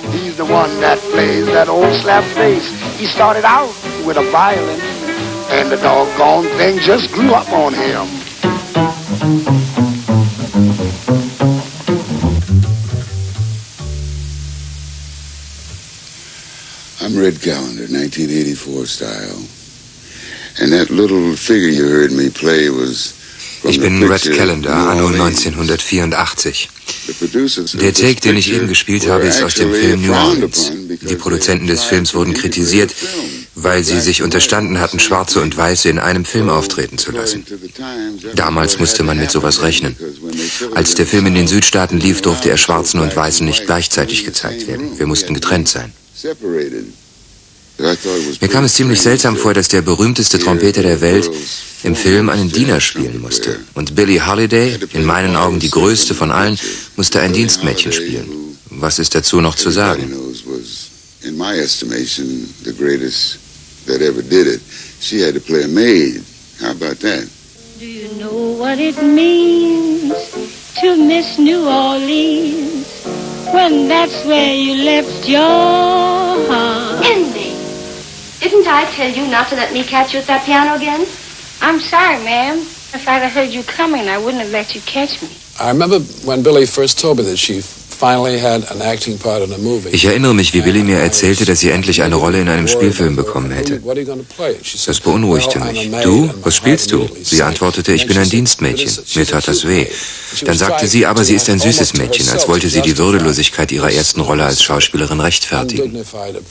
I'm Red Callender, nineteen eighty-four style. And that little figure you heard me play was Ich bin Red Callender, anno neunzehnhundertvierundachtzig. Der Take, den ich eben gespielt habe, ist aus dem Film New Orleans. Die Produzenten des Films wurden kritisiert, weil sie sich unterstanden hatten, Schwarze und Weiße in einem Film auftreten zu lassen. Damals musste man mit sowas rechnen. Als der Film in den Südstaaten lief, durfte er Schwarzen und Weißen nicht gleichzeitig gezeigt werden. Wir mussten getrennt sein. Mir kam es ziemlich seltsam vor, dass der berühmteste Trompeter der Welt im Film einen Diener spielen musste. Und Billie Holiday, in meinen Augen die größte von allen, musste ein Dienstmädchen spielen. Was ist dazu noch zu sagen? In my estimation, the greatest that ever did it. She had to play a maid. How about that? Do you know what it means to miss New Orleans when that's where you left your heart? Andy, didn't I tell you not to let me catch you at that piano again? I'm sorry, ma'am. If I'd have heard you coming, I wouldn't have let you catch me. I remember when Billie first told me that she finally had an acting part in a movie. Ich erinnere mich, wie Billie mir erzählte, dass sie endlich eine Rolle in einem Spielfilm bekommen hätte. Das beunruhigte mich. Du? Was spielst du? Sie antwortete, ich bin ein Dienstmädchen. Mir tat das weh. Dann sagte sie, aber sie ist ein süßes Mädchen, als wollte sie die Würdelosigkeit ihrer ersten Rolle als Schauspielerin rechtfertigen.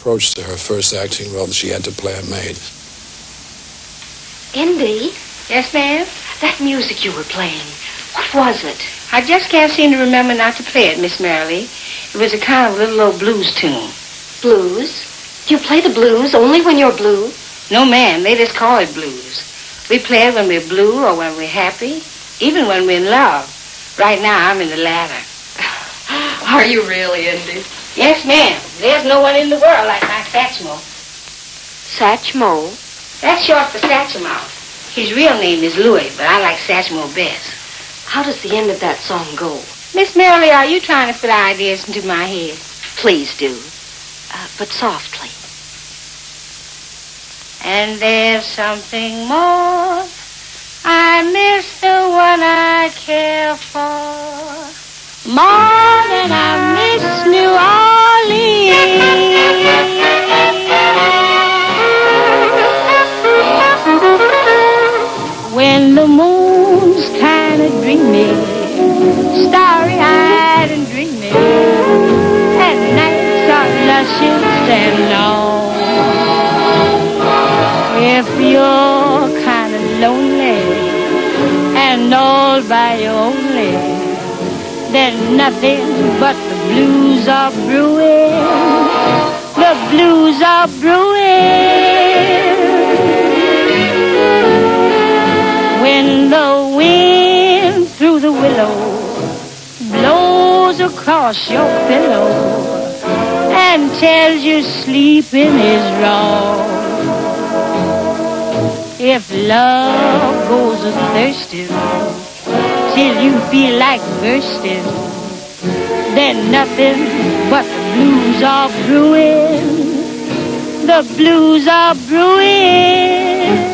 Indy? Yes, ma'am? That music you were playing, what was it? I just can't seem to remember not to play it, Miss Marilee. It was a kind of little old blues tune. Blues? Do you play the blues only when you're blue? No, ma'am. They just call it blues. We play it when we're blue or when we're happy, even when we're in love. Right now, I'm in the latter. Are you really, Indy? Yes, ma'am. There's no one in the world like my Satchmo. Satchmo? That's short for Satchmo. His real name is Louis, but I like Satchmo best. How does the end of that song go? Miss Marilee, are you trying to put ideas into my head? Please do, uh, but softly. And there's something more. I miss the one I care for more than I miss New Orleans. When the moon's kind of dreamy, starry-eyed and dreamy, and nights are luscious and long. If you're kind of lonely and all by your only, then nothing but the blues are brewing. The blues are brewing. When the wind through the willow blows across your pillow and tells you sleeping is wrong. If love goes a-thirsting till you feel like bursting, then nothing but the blues are brewing. The blues are brewing.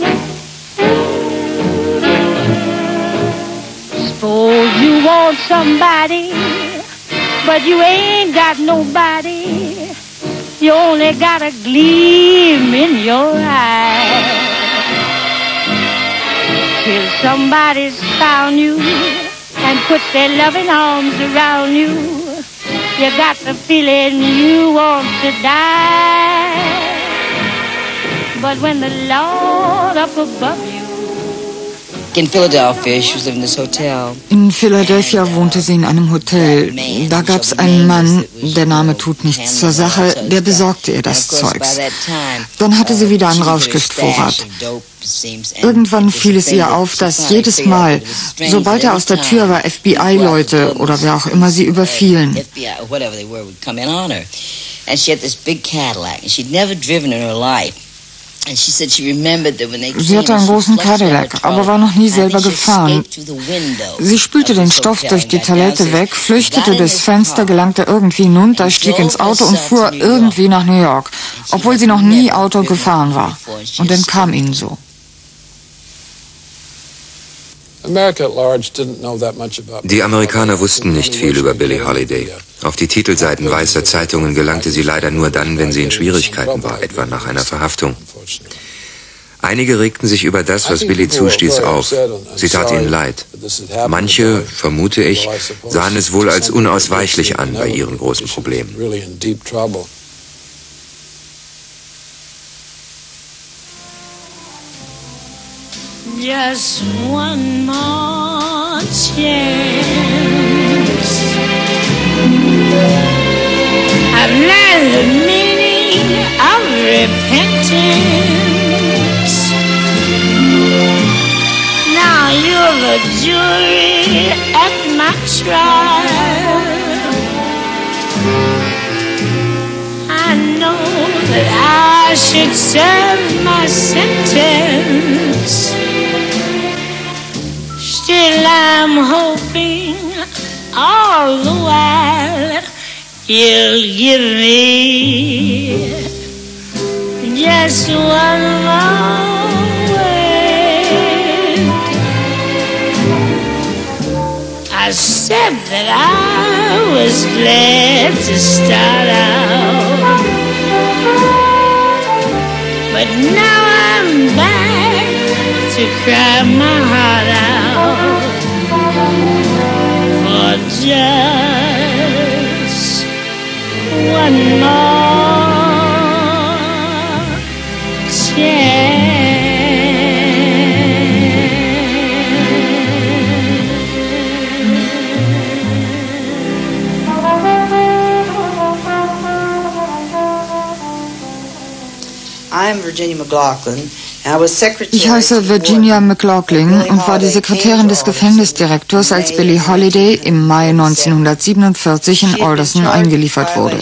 Suppose you want somebody, but you ain't got nobody. You only got a gleam in your eye. Till somebody's found you and puts their loving arms around you, you got the feeling you want to die. But when the Lord up above you. In Philadelphia, she was living in this hotel. In Philadelphia wohnte sie in einem Hotel. Da gab es einen Mann, der Name tut nichts zur Sache, der besorgte ihr das Zeugs. Dann hatte sie wieder einen Rauschgiftvorrat. Irgendwann fiel es ihr auf, dass jedes Mal, sobald er aus der Tür war, F B I-Leute oder wer auch immer sie überfielen. And she had this big Cadillac, and she'd never driven in her life. Sie hatte einen großen Cadillac, aber war noch nie selber gefahren. Sie spülte den Stoff durch die Toilette weg, flüchtete durchs Fenster, gelangte irgendwie hinunter, stieg ins Auto und fuhr irgendwie nach New York, obwohl sie noch nie Auto gefahren war. Und dann kam ihnen so. Die Amerikaner wussten nicht viel über Billie Holiday. Auf die Titelseiten weißer Zeitungen gelangte sie leider nur dann, wenn sie in Schwierigkeiten war, etwa nach einer Verhaftung. Einige regten sich über das, was Billie zustieß, auf. Sie tat ihnen leid. Manche, vermute ich, sahen es wohl als unausweichlich an bei ihren großen Problemen. Just one more chance. I've learned the meaning of repentance. Now you're the jury at my trial. I know that I should serve my sentence. Still I'm hoping all the while you'll give me just one more word. I said that I was glad to start out, but now I'm back to cry my heart out for just one more chance. I'm Virginia McLaughlin. Ich heiße Virginia McLaughlin und war die Sekretärin des Gefängnisdirektors, als Billie Holiday im Mai neunzehnhundertsiebenundvierzig in Alderson eingeliefert wurde.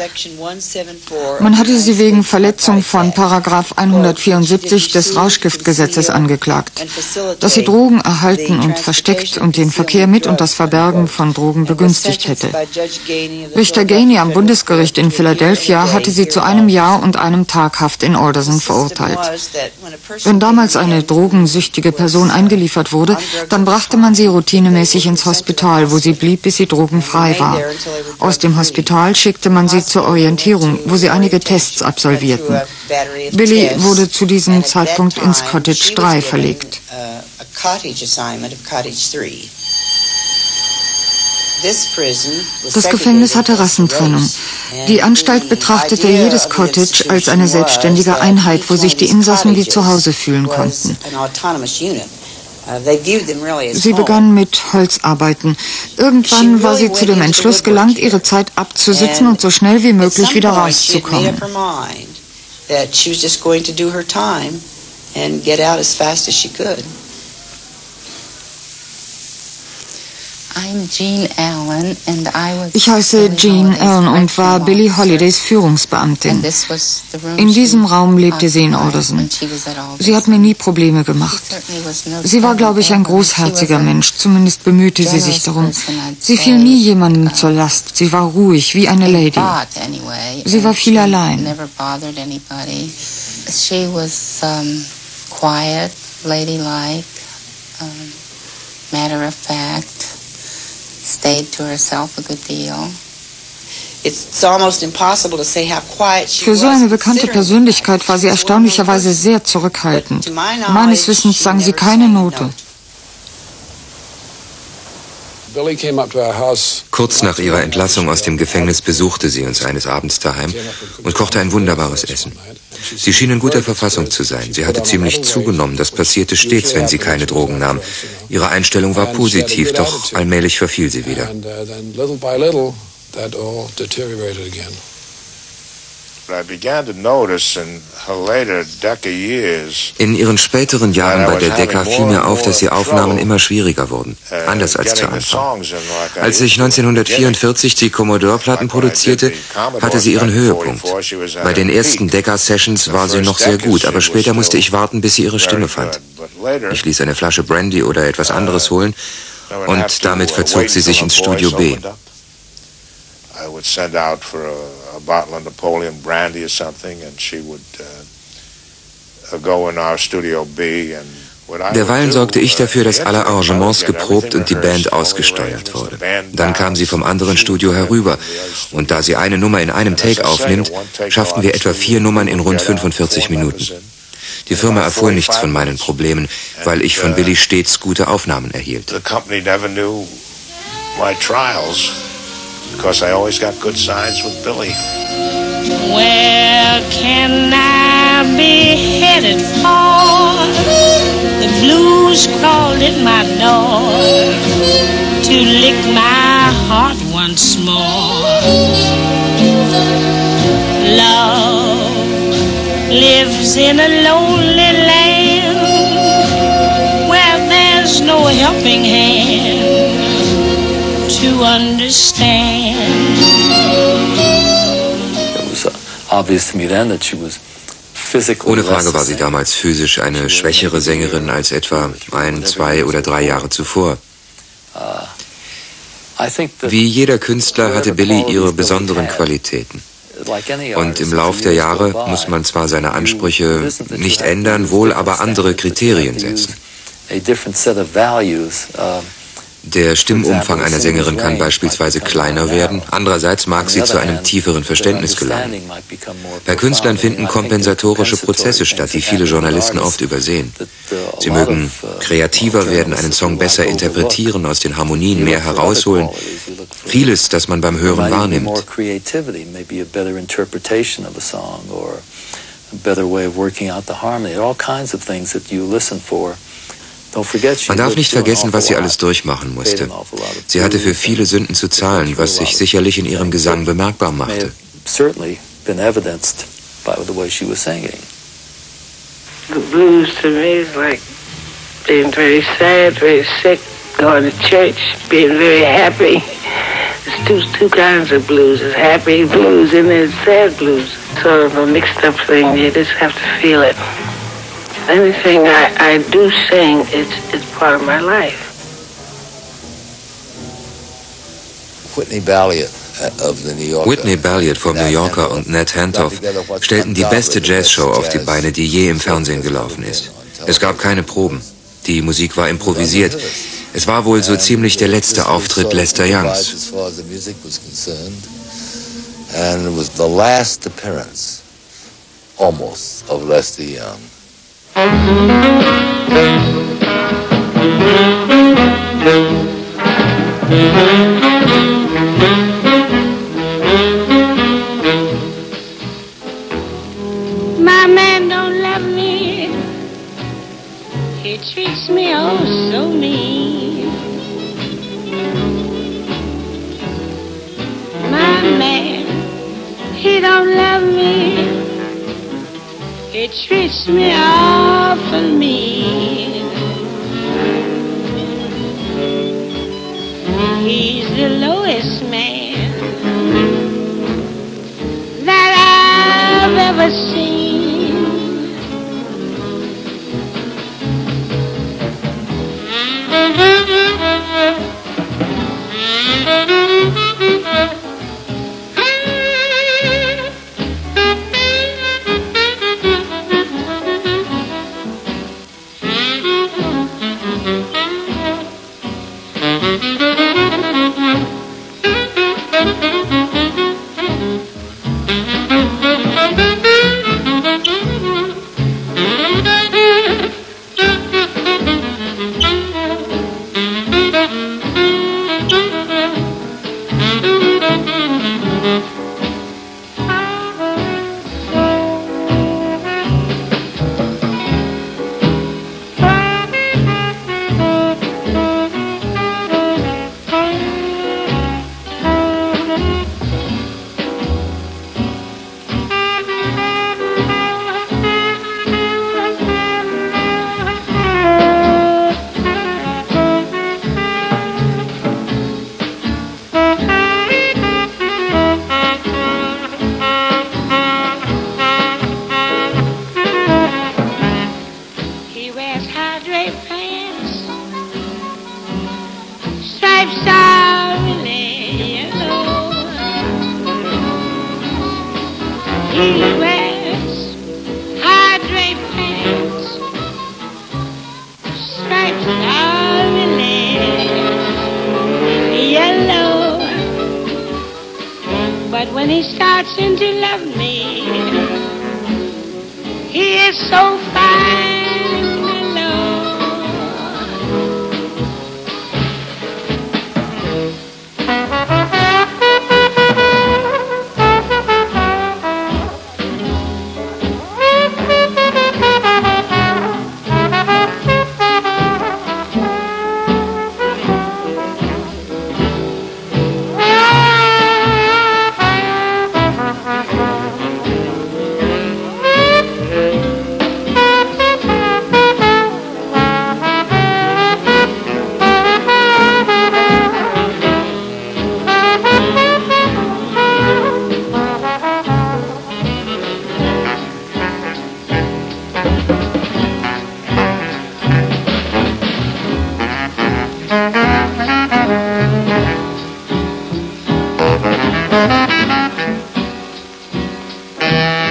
Man hatte sie wegen Verletzung von Paragraph hundertvierundsiebzig des Rauschgiftgesetzes angeklagt, dass sie Drogen erhalten und versteckt und den Verkehr mit und das Verbergen von Drogen begünstigt hätte. Richter Gainey am Bundesgericht in Philadelphia hatte sie zu einem Jahr und einem Tag Haft in Alderson verurteilt. Wenn damals eine drogensüchtige Person eingeliefert wurde, dann brachte man sie routinemäßig ins Hospital, wo sie blieb, bis sie drogenfrei war. Aus dem Hospital schickte man sie zur Orientierung, wo sie einige Tests absolvierten. Billie wurde zu diesem Zeitpunkt ins Cottage drei verlegt. Das Gefängnis hatte Rassentrennung. Die Anstalt betrachtete jedes Cottage als eine selbstständige Einheit, wo sich die Insassen wie zu Hause fühlen konnten. Sie begann mit Holzarbeiten. Irgendwann war sie zu dem Entschluss gelangt, ihre Zeit abzusitzen und so schnell wie möglich wieder rauszukommen. Ich heiße Jean Allen und war Billie Holidays Führungsbeamtin. In diesem Raum lebte sie in Alderson. Sie hat mir nie Probleme gemacht. Sie war, glaube ich, ein großherziger Mensch, zumindest bemühte sie sich darum. Sie fiel nie jemandem zur Last. Sie war ruhig, wie eine Lady. Sie war viel allein. She was um, quiet, ladylike, um, matter of fact. Stayed to herself a good deal. Für so eine bekannte Persönlichkeit war sie erstaunlicherweise sehr zurückhaltend. Meines Wissens sang sie keine Note. Kurz nach ihrer Entlassung aus dem Gefängnis besuchte sie uns eines Abends daheim und kochte ein wunderbares Essen. Sie schien in guter Verfassung zu sein. Sie hatte ziemlich zugenommen. Das passierte stets, wenn sie keine Drogen nahm. Ihre Einstellung war positiv, doch allmählich verfiel sie wieder. In ihren späteren Jahren bei der Decca fiel mir auf, dass die Aufnahmen immer schwieriger wurden, anders als zu Anfang. Als ich neunzehnhundertvierundvierzig die Commodore-Platten produzierte, hatte sie ihren Höhepunkt. Bei den ersten Decca-Sessions war sie noch sehr gut, aber später musste ich warten, bis sie ihre Stimme fand. Ich ließ eine Flasche Brandy oder etwas anderes holen und damit verzog sie sich ins Studio B. I would send out for a, a bottle of Napoleon brandy or something, and she would uh, go in our Studio B. And derweilen sorgte ich dafür, dass alle Arrangements geprobt und die Band ausgesteuert wurde. Dann kam sie vom anderen Studio herüber, und da sie eine Nummer in einem Take aufnimmt, schafften wir etwa vier Nummern in rund fünfundvierzig Minuten. Die Firma erfuhr nichts von meinen Problemen, weil ich von Billie stets gute Aufnahmen erhielt. Because I always got good signs with Billie. Where can I be headed for? The The blues crawled at my door to lick my heart once more. Love lives in a lonely land where there's no helping hand to understand. It was obvious to me then that she was Ohne Frage war sie damals physisch eine schwächere Sängerin als etwa ein, zwei oder drei Jahre zuvor. Wie jeder Künstler hatte Billie ihre besonderen Qualitäten. Und im Lauf der Jahre muss man zwar seine Ansprüche nicht ändern, wohl aber andere Kriterien setzen. Der Stimmumfang einer Sängerin kann beispielsweise kleiner werden, andererseits mag sie zu einem tieferen Verständnis gelangen. Bei Künstlern finden kompensatorische Prozesse statt, die viele Journalisten oft übersehen. Sie mögen kreativer werden, einen Song besser interpretieren, aus den Harmonien mehr herausholen. Vieles, das man beim Hören wahrnimmt. Man darf nicht vergessen, was sie alles durchmachen musste. Sie hatte für viele Sünden zu zahlen, was sich sicherlich in ihrem Gesang bemerkbar machte. The blues to me is like being very sad, very sick, going to church, being very happy. There's two, two kinds of blues. There's happy blues and there's sad blues. Sort of a mixed up thing. You just have to feel it. Anything I, I do sing, it's, it's part of my life. Whitney Balliet of the New Yorker. Whitney Balliet vom New Yorker und Ned Hentoff stellten die beste Jazzshow auf die Beine, die je im Fernsehen gelaufen ist. Es gab keine Proben. Die Musik war improvisiert. Es war wohl so ziemlich der letzte Auftritt Lester Youngs. And it was the last appearance, almost, of Lester Young. My man don't love me. He treats me oh so mean. My man, he don't love me. He treats me awful mean. He's the lowest man that I've ever seen.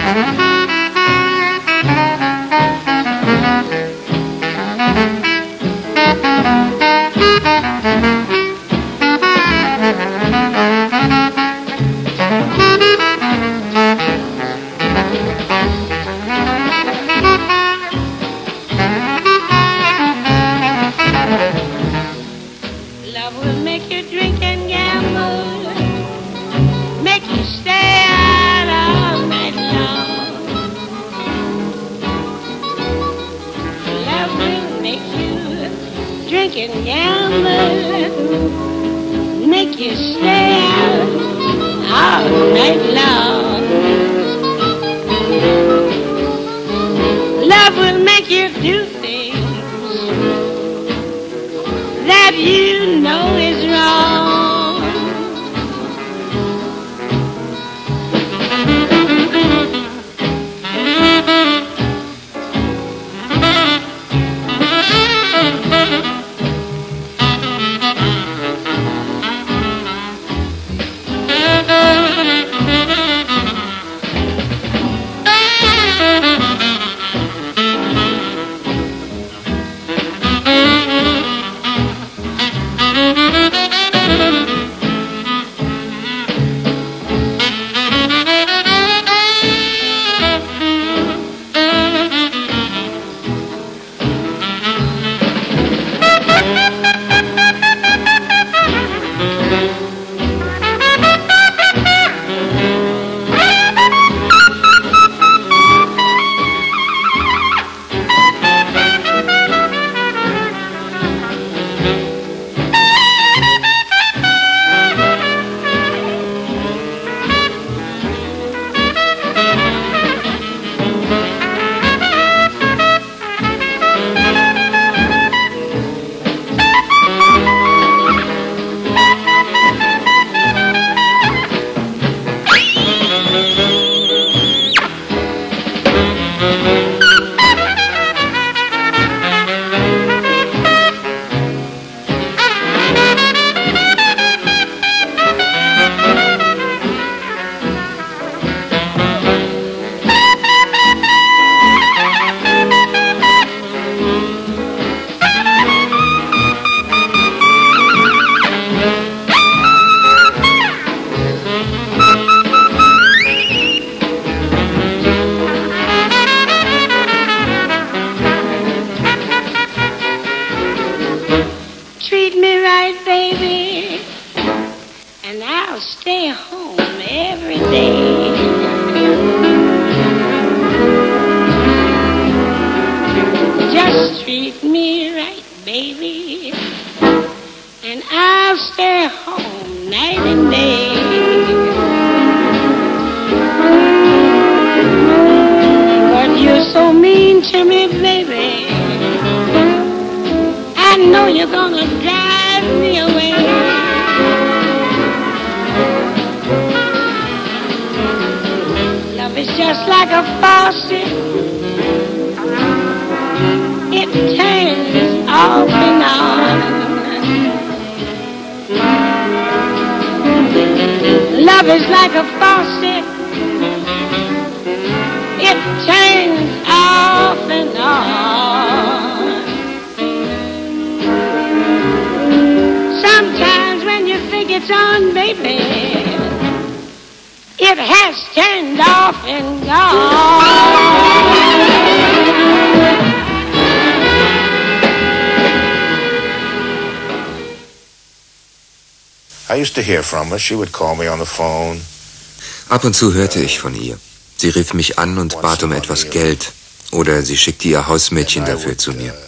Ab und zu hörte ich von ihr. Sie rief mich an und bat um etwas Geld. Oder sie schickte ihr Hausmädchen dafür zu mir.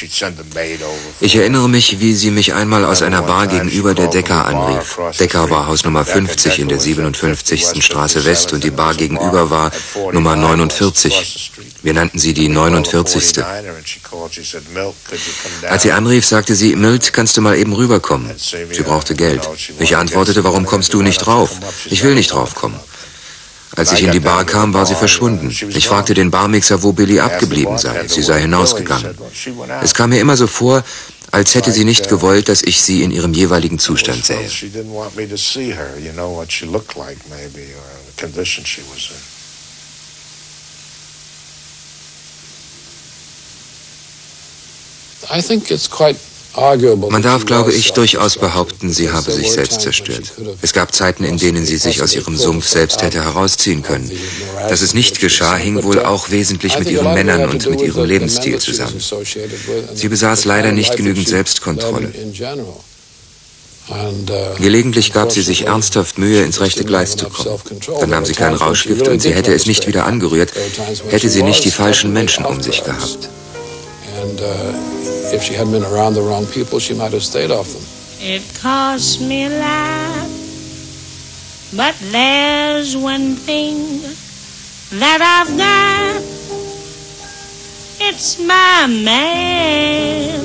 Ich erinnere mich, wie sie mich einmal aus einer Bar gegenüber der Decker anrief. Decker war Haus Nummer fünfzig in der siebenundfünfzigsten Straße West und die Bar gegenüber war Nummer neunundvierzig. Wir nannten sie die neunundvierzigste. Als sie anrief, sagte sie, Milt, kannst du mal eben rüberkommen? Sie brauchte Geld. Ich antwortete, warum kommst du nicht drauf? Ich will nicht draufkommen. Als ich in die Bar kam, war sie verschwunden. Ich fragte den Barmixer, wo Billy abgeblieben sei. Sie sei hinausgegangen. Es kam mir immer so vor, als hätte sie nicht gewollt, dass ich sie in ihrem jeweiligen Zustand sähe. Man darf, glaube ich, durchaus behaupten, sie habe sich selbst zerstört. Es gab Zeiten, in denen sie sich aus ihrem Sumpf selbst hätte herausziehen können. Dass es nicht geschah, hing wohl auch wesentlich mit ihren Männern und mit ihrem Lebensstil zusammen. Sie besaß leider nicht genügend Selbstkontrolle. Gelegentlich gab sie sich ernsthaft Mühe, ins rechte Gleis zu kommen. Dann nahm sie kein Rauschgift und sie hätte es nicht wieder angerührt, hätte sie nicht die falschen Menschen um sich gehabt. If she hadn't been around the wrong people, she might have stayed off them. It costs me a lot, but there's one thing that I've got. It's my man.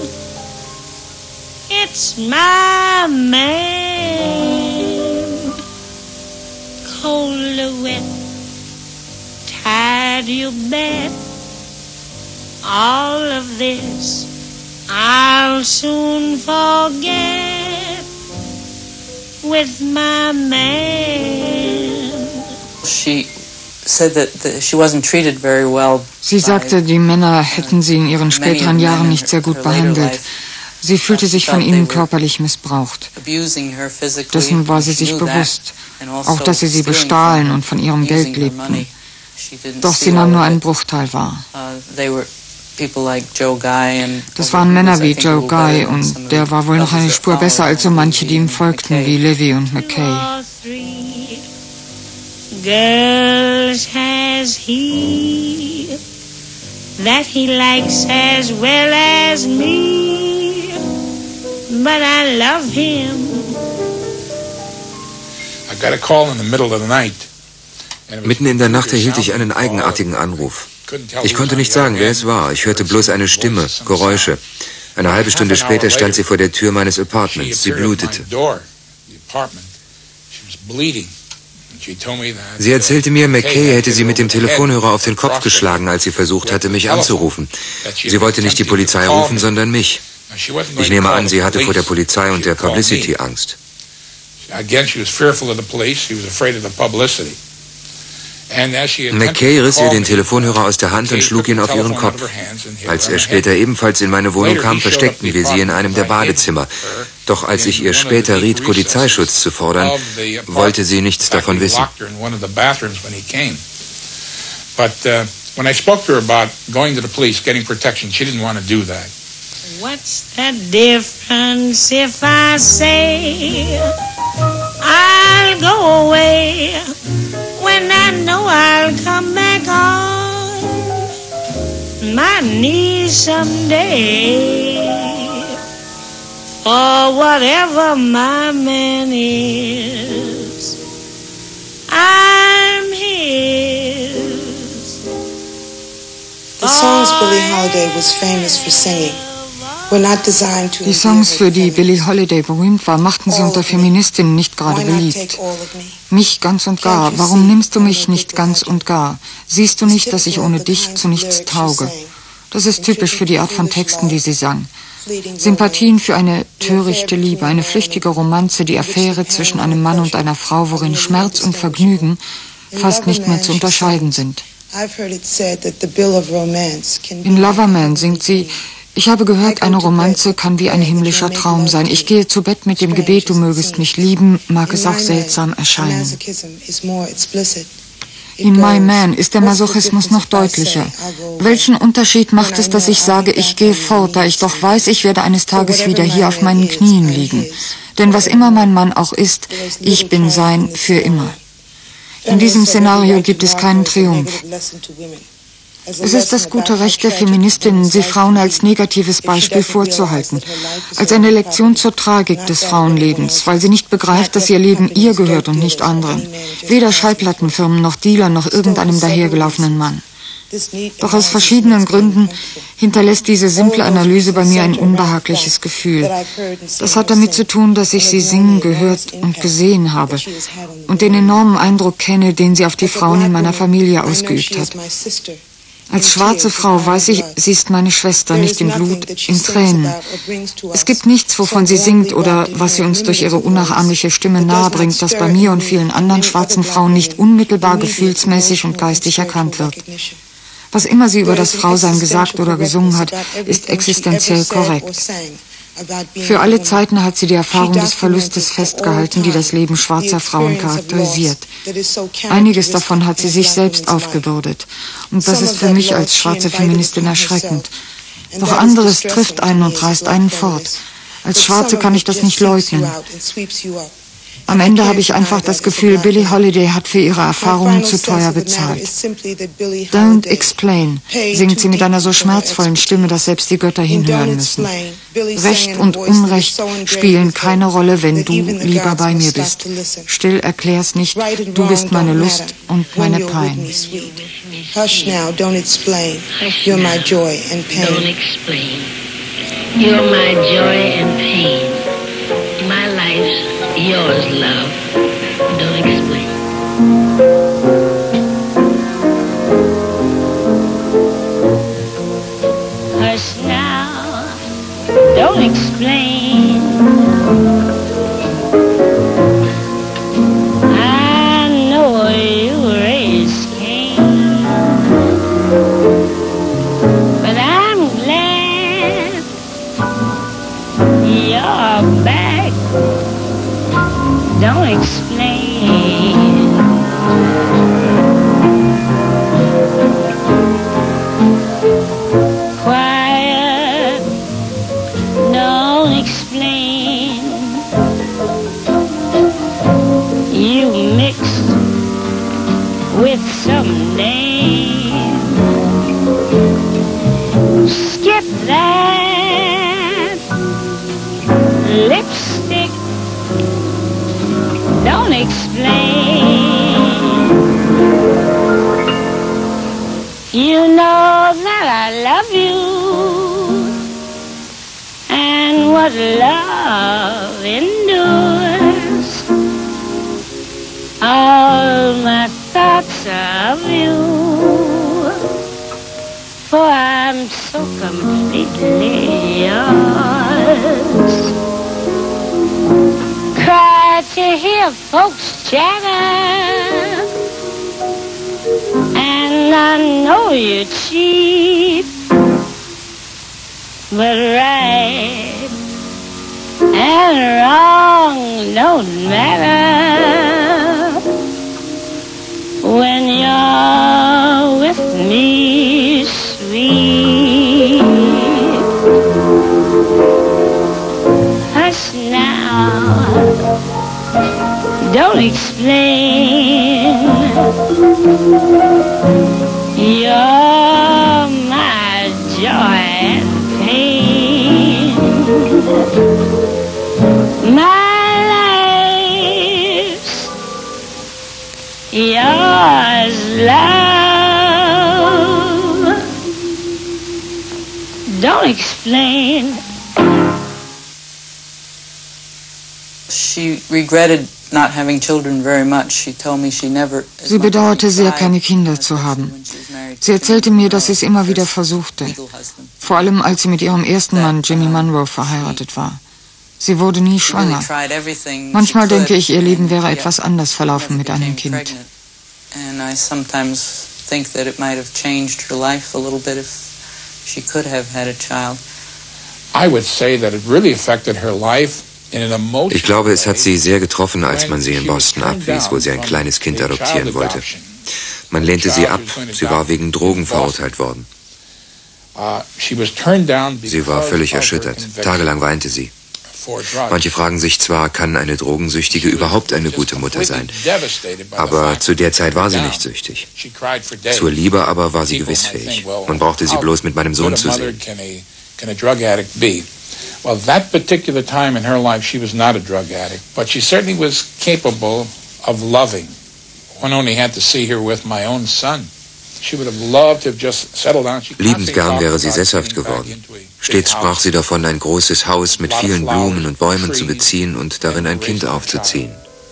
It's my man. Cold or wet, tired you bet. All of this I'll soon forget with my man. She said that the, she wasn't treated very well. Sie sagte, die Männer hätten sie in ihren späteren Jahren nicht sehr gut behandelt. Sie fühlte sich von ihnen körperlich missbraucht. Dessen war sie sich bewusst, auch dass sie sie bestahlen und von ihrem Geld lebten. Doch sie nahm nur einen Bruchteil wahr. Das waren Männer wie Joe Guy und der war wohl noch eine Spur besser als so manche, die ihm folgten, wie Livy und McKay. Girls has he that he likes as well as me, but I love him. I got a call in the middle of the night. Mitten in der Nacht erhielt ich einen eigenartigen Anruf. Ich konnte nicht sagen, wer es war. Ich hörte bloß eine Stimme, Geräusche. Eine halbe Stunde später stand sie vor der Tür meines Apartments. Sie blutete. Sie erzählte mir, McKay hätte sie mit dem Telefonhörer auf den Kopf geschlagen, als sie versucht hatte, mich anzurufen. Sie wollte nicht die Polizei rufen, sondern mich. Ich nehme an, sie hatte vor der Polizei und der Publicity Angst. McKay riss ihr den Telefonhörer aus der Hand und schlug ihn auf ihren Kopf. Als er später ebenfalls in meine Wohnung kam, versteckten wir sie in einem der Badezimmer. Doch als ich ihr später riet, Polizeischutz zu fordern, wollte sie nichts davon wissen. What's the difference if I say I'll go away when I know I'll come back on my knees someday? For whatever my man is, I'm his. The songs Billie Holiday was famous for singing. Die Songs, für die Billie Holiday berühmt war, machten sie unter Feministinnen nicht gerade beliebt. Mich ganz und gar, warum nimmst du mich nicht ganz und gar? Siehst du nicht, dass ich ohne dich zu nichts tauge? Das ist typisch für die Art von Texten, die sie sang. Sympathien für eine törichte Liebe, eine flüchtige Romanze, die Affäre zwischen einem Mann und einer Frau, worin Schmerz und Vergnügen fast nicht mehr zu unterscheiden sind. In Loverman singt sie: Ich habe gehört, eine Romanze kann wie ein himmlischer Traum sein. Ich gehe zu Bett mit dem Gebet, du mögest mich lieben, mag es auch seltsam erscheinen. In My Man ist der Masochismus noch deutlicher. Welchen Unterschied macht es, dass ich sage, ich gehe fort, da ich doch weiß, ich werde eines Tages wieder hier auf meinen Knien liegen? Denn was immer mein Mann auch ist, ich bin sein für immer. In diesem Szenario gibt es keinen Triumph. Es ist das gute Recht der Feministinnen, sie Frauen als negatives Beispiel vorzuhalten, als eine Lektion zur Tragik des Frauenlebens, weil sie nicht begreift, dass ihr Leben ihr gehört und nicht anderen, weder Schallplattenfirmen noch Dealern noch irgendeinem dahergelaufenen Mann. Doch aus verschiedenen Gründen hinterlässt diese simple Analyse bei mir ein unbehagliches Gefühl. Das hat damit zu tun, dass ich sie singen gehört und gesehen habe und den enormen Eindruck kenne, den sie auf die Frauen in meiner Familie ausgeübt hat. Als schwarze Frau weiß ich, sie ist meine Schwester, nicht in Blut, in Tränen. Es gibt nichts, wovon sie singt oder was sie uns durch ihre unnachahmliche Stimme nahebringt, das bei mir und vielen anderen schwarzen Frauen nicht unmittelbar gefühlsmäßig und geistig erkannt wird. Was immer sie über das Frausein gesagt oder gesungen hat, ist existenziell korrekt. Für alle Zeiten hat sie die Erfahrung des Verlustes festgehalten, die das Leben schwarzer Frauen charakterisiert. Einiges davon hat sie sich selbst aufgebürdet. Und das ist für mich als schwarze Feministin erschreckend. Doch anderes trifft einen und reißt einen fort. Als Schwarze kann ich das nicht leugnen. Am Ende habe ich einfach das Gefühl, Billie Holiday hat für ihre Erfahrungen zu teuer bezahlt. Don't explain, singt sie mit einer so schmerzvollen Stimme, dass selbst die Götter hinhören müssen. Recht und Unrecht spielen keine Rolle, wenn du lieber bei mir bist. Still erklär's nicht, du bist meine Lust und meine Pein. Hush now, don't explain. You're my joy and pain. Don't explain. You're my joy and pain. My life's yours, love. Don't explain. Hush now, don't explain. I know you raised Cain, but I'm glad you're back. Don't explain. Quiet, don't explain. You mixed with some name. Skip that lipstick. Don't explain. You know that I love you, and what love endures. All my thoughts of you, for I'm so completely yours. Cry to hear folks chatter, and I know you're cheap, but right and wrong don't matter when you're with me, sweet. Hush now, don't explain. You're my joy and pain. My life's yours, love. Don't explain. She regretted not having children very much. She told me she never. Sie bedauerte sehr, keine Kinder zu haben. Sie erzählte mir, dass sie es immer wieder versuchte, vor allem als sie mit ihrem ersten Mann Jimmy Monroe verheiratet war. Sie wurde nie schwanger. Manchmal denke ich, ihr Leben wäre etwas anders verlaufen mit einem Kind. And I sometimes think that it might have changed her life a little bit if she could have had a child. I would say that it really affected her life. Ich glaube, es hat sie sehr getroffen, als man sie in Boston abwies, wo sie ein kleines Kind adoptieren wollte. Man lehnte sie ab, sie war wegen Drogen verurteilt worden. Sie war völlig erschüttert, tagelang weinte sie. Manche fragen sich zwar, kann eine Drogensüchtige überhaupt eine gute Mutter sein? Aber zu der Zeit war sie nicht süchtig. Zur Liebe aber war sie gewiss fähig. Man brauchte sie bloß mit meinem Sohn zu sehen. Well, that particular time in her life, she was not a drug addict, but she certainly was capable of loving. One only had to see her with my own son. She would have loved to have just settled down. Liebend gern wäre sie sesshaft geworden. Stets sprach sie davon, ein großes Haus mit vielen Blumen und Bäumen zu beziehen und darin ein Kind aufzuziehen.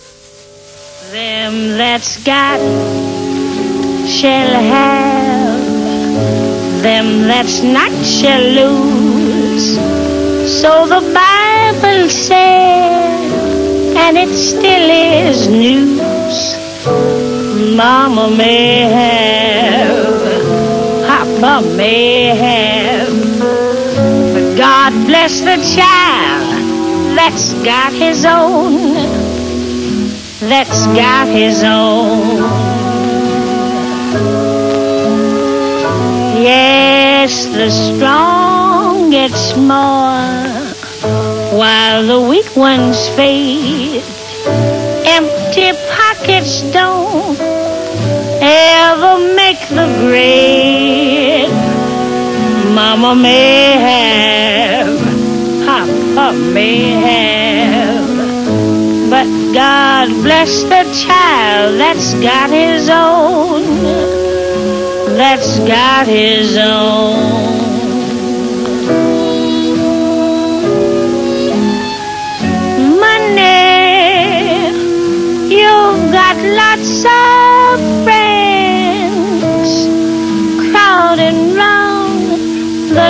Them that's got shall have, them that's not shall lose. So the Bible said, and it still is news. Mama may have Papa may have, but God bless the child that's got his own, that's got his own. Yes, the strong get small while the weak ones fade. Empty pockets don't ever make the grade. Mama may have, Papa may have, but God bless the child that's got his own, that's got his own. Money, you've got lots of friends crowding round the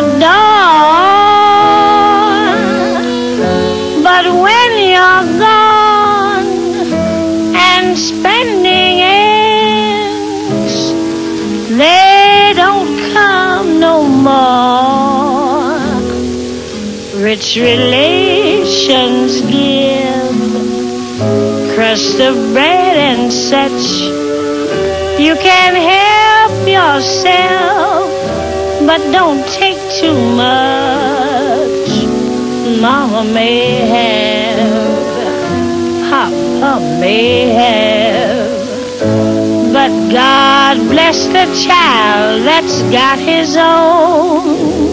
door, but when you're gone and spending ends, they don't come no more. Rich relations give crust of bread and such. You can help yourself, but don't take too much. Mama may have, Papa may have, but God bless the child that's got his own,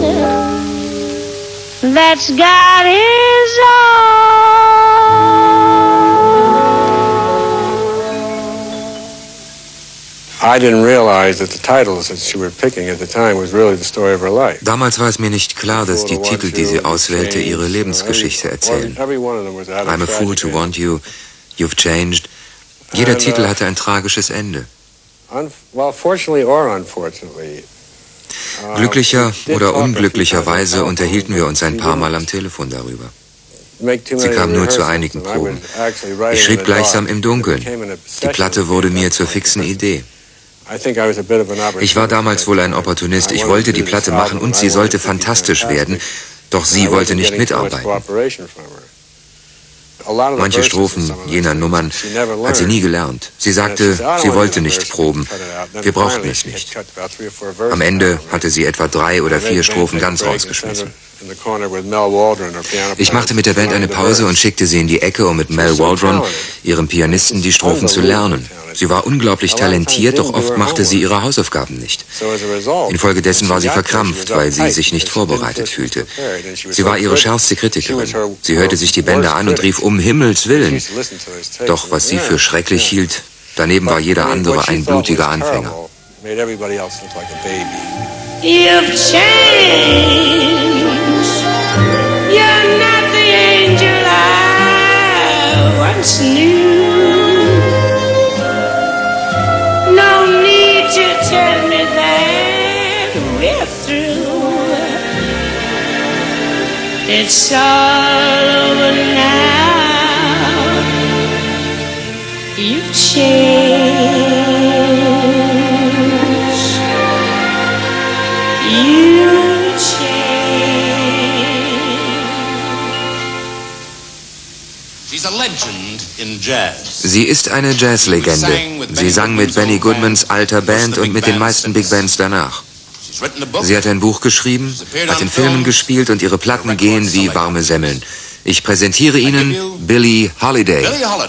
that's got his own. I didn't realize that the titles that she were picking at the time was really the story of her life. Damals war es mir nicht klar, dass die Titel, die sie auswählte, ihre Lebensgeschichte erzählen. I'm a fool to want you, You've changed. Jeder Titel hatte ein tragisches Ende. Glücklicher oder unglücklicherweise unterhielten wir uns ein paar Mal am Telefon darüber. Sie kam nur zu einigen Proben. Ich schrieb gleichsam im Dunkeln. Die Platte wurde mir zur fixen Idee. Ich war damals wohl ein Opportunist. Ich wollte die Platte machen und sie sollte fantastisch werden, doch sie wollte nicht mitarbeiten. Manche Strophen jener Nummern hat sie nie gelernt. Sie sagte, sie wollte nicht proben. Wir brauchten es nicht. Am Ende hatte sie etwa drei oder vier Strophen ganz rausgeschmissen. Ich machte mit der Band eine Pause und schickte sie in die Ecke, um mit Mel Waldron, ihrem Pianisten, die Strophen zu lernen. Sie war unglaublich talentiert, doch oft machte sie ihre Hausaufgaben nicht. Infolgedessen war sie verkrampft, weil sie sich nicht vorbereitet fühlte. Sie war ihre schärfste Kritikerin. Sie hörte sich die Bänder an und rief, um Himmels Willen. Doch was sie für schrecklich hielt, daneben war jeder andere ein blutiger Anfänger. You've changed. You're not the angel I once knew. No need to tell me that we're through. It's all over now. You've changed. Sie ist eine Jazzlegende. Sie sang mit Benny Goodmans alter Band und mit den meisten Big Bands danach. Sie hat ein Buch geschrieben, hat in Filmen gespielt und ihre Platten gehen wie warme Semmeln. Ich präsentiere Ihnen Billie Holiday.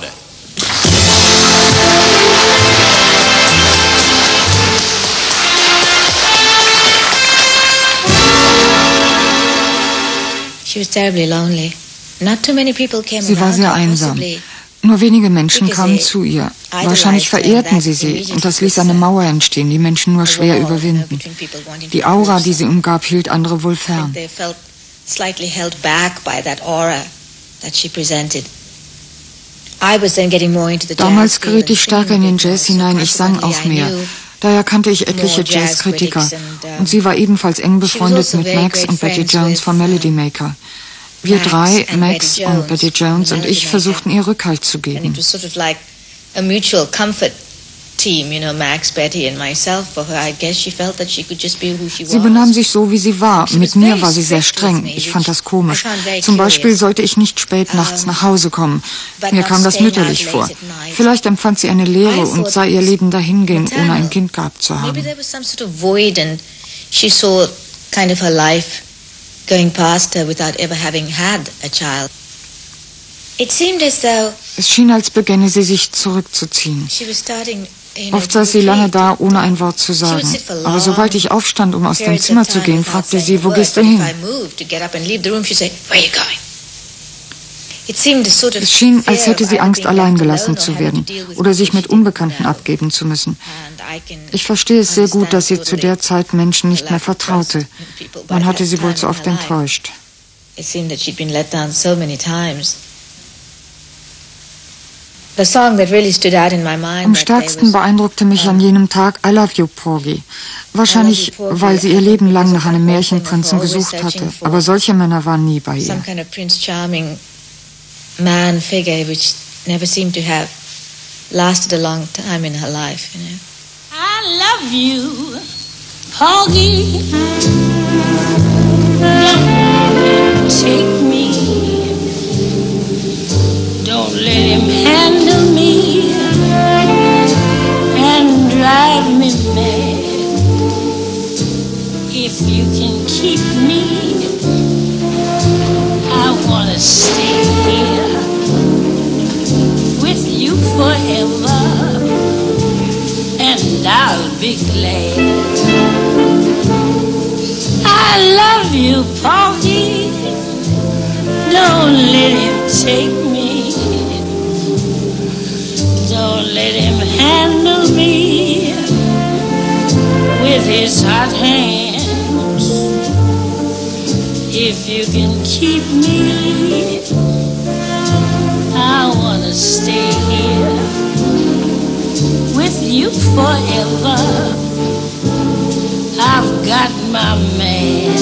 Sie war sehr einsam. Nur wenige Menschen kamen zu ihr. Wahrscheinlich verehrten sie sie und das ließ eine Mauer entstehen, die Menschen nur schwer überwinden. Die Aura, die sie umgab, hielt andere wohl fern. Damals geriet ich stärker in den Jazz hinein, ich sang auch mehr. Daher kannte ich etliche Jazzkritiker und sie war ebenfalls eng befreundet mit Max und Betty Jones von Melody Maker. Wir drei, Max und Betty Jones und ich, versuchten ihr Rückhalt zu geben. team, you know, Max, Betty and myself. For her, I guess she felt that she could just be who she was. Sie benahm sich so, wie sie war. Mit mir war sie sehr streng. Ich fand das komisch. Zum Beispiel sollte ich nicht spät nachts nach Hause kommen. Mir kam das mütterlich vor. Vielleicht empfand sie eine Leere und sah ihr Leben dahingehen, ohne ein Kind gehabt zu haben. Maybe there was some sort of void and she saw kind of her life going past her without ever having had a child. It seemed as though es schien, als begänne sie sich zurückzuziehen. she was starting, you know, Oft saß sie lange da, ohne ein Wort zu sagen. Aber sobald ich aufstand, um aus dem Zimmer zu gehen, fragte sie, wo gehst du hin? Es schien, als hätte sie Angst, allein gelassen zu werden oder sich mit Unbekannten abgeben zu müssen. Ich verstehe es sehr gut, dass sie zu der Zeit Menschen nicht mehr vertraute. Man hatte sie wohl zu oft enttäuscht. It seemed that she'd been let down so many times. The song that really stood out in my mind Am stärksten beeindruckte mich an jenem Tag I Love You, Porgy. Wahrscheinlich, weil sie ihr Leben lang nach einem Märchenprinzen gesucht hatte. Aber solche Männer waren nie bei ihr. Some kind of Prince Charming man figure which never seemed to have lasted a long time in her life, you know. I love you, Porgy. Don't take me. Don't let him handle me and drive me mad. If you can keep me, I wanna stay here with you forever, and I'll be glad. I love you, Porgy. Don't let him take me. Don't let him handle me with his hot hands. If you can keep me, I wanna stay here with you forever. I've got my man.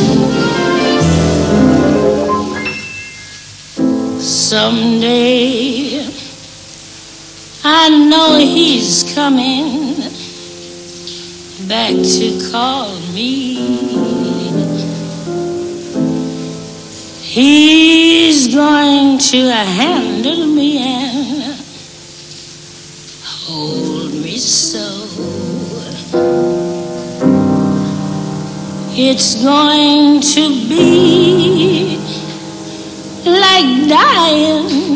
Someday I know he's coming back to call me. He's going to handle me and hold me so. It's going to be like dying,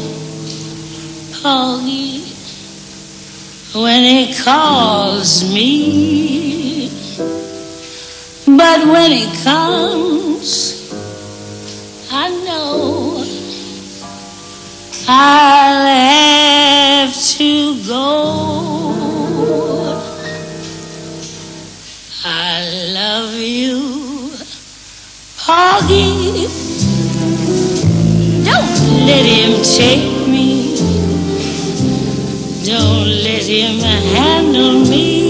Porgy, when he calls me. But when he comes, I know I'll have to go. I love you, Porgy. Don't let him take me. Don't let him handle me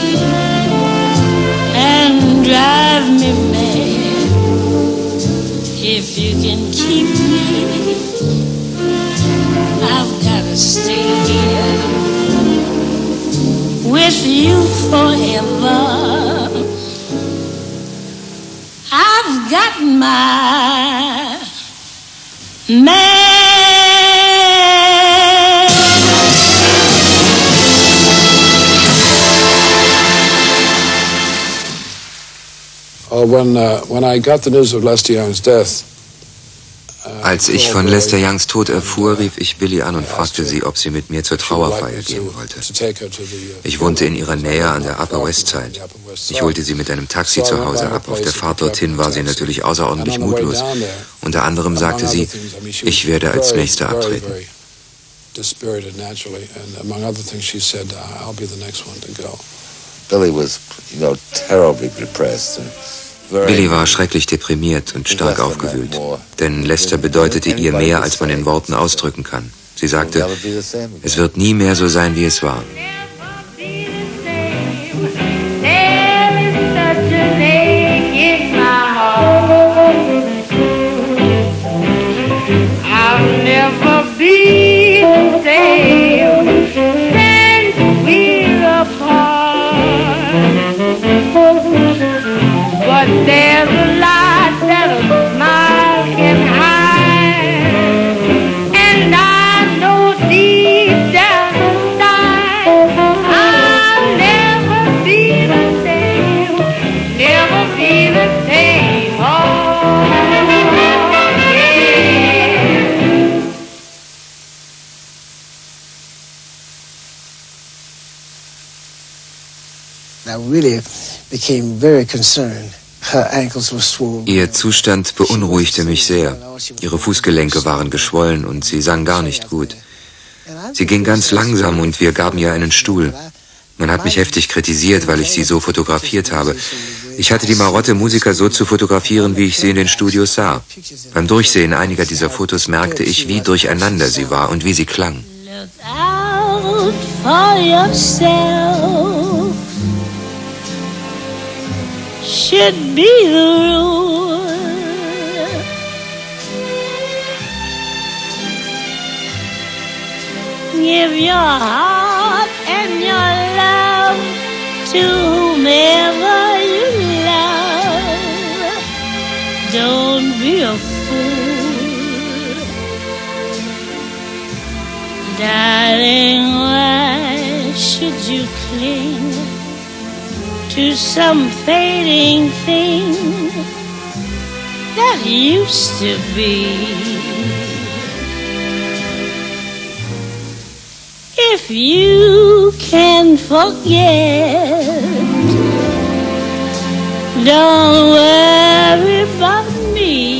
and drive me mad. If you can keep me, I've gotta stay here with you forever. I've got my man. Oh, when, uh, when I got the news of Lester Young's death, Als ich von Lester Youngs Tod erfuhr, rief ich Billy an und fragte sie, ob sie mit mir zur Trauerfeier gehen wollte. Ich wohnte in ihrer Nähe an der Upper West Side. Ich holte sie mit einem Taxi zu Hause ab. Auf der Fahrt dorthin war sie natürlich außerordentlich mutlos. Unter anderem sagte sie, ich werde als Nächster abtreten. Billy was, you know, terribly depressed. Billy war schrecklich deprimiert und stark aufgewühlt, denn Lester bedeutete ihr mehr, als man in Worten ausdrücken kann. Sie sagte, es wird nie mehr so sein, wie es war. I'll never be the same since we But there's a light that a smile can hide, and I know deep down inside I'll never be the same, never be the same. Oh, yeah. I really became very concerned. Her ankles were swollen. Ihr Zustand beunruhigte mich sehr. Ihre Fußgelenke waren geschwollen und sie sang gar nicht gut. Sie ging ganz langsam und wir gaben ihr einen Stuhl. Man hat mich heftig kritisiert, weil ich sie so fotografiert habe. Ich hatte die Marotte, Musiker so zu fotografieren, wie ich sie in den Studios sah. Beim Durchsehen einiger dieser Fotos merkte ich, wie durcheinander sie war und wie sie klang. Look out for yourself. Should be the rule. Give your heart and your love to whomever you love. Don't be a fool. Darling, why should you cling to some fading thing that used to be? If you can forget, don't worry about me.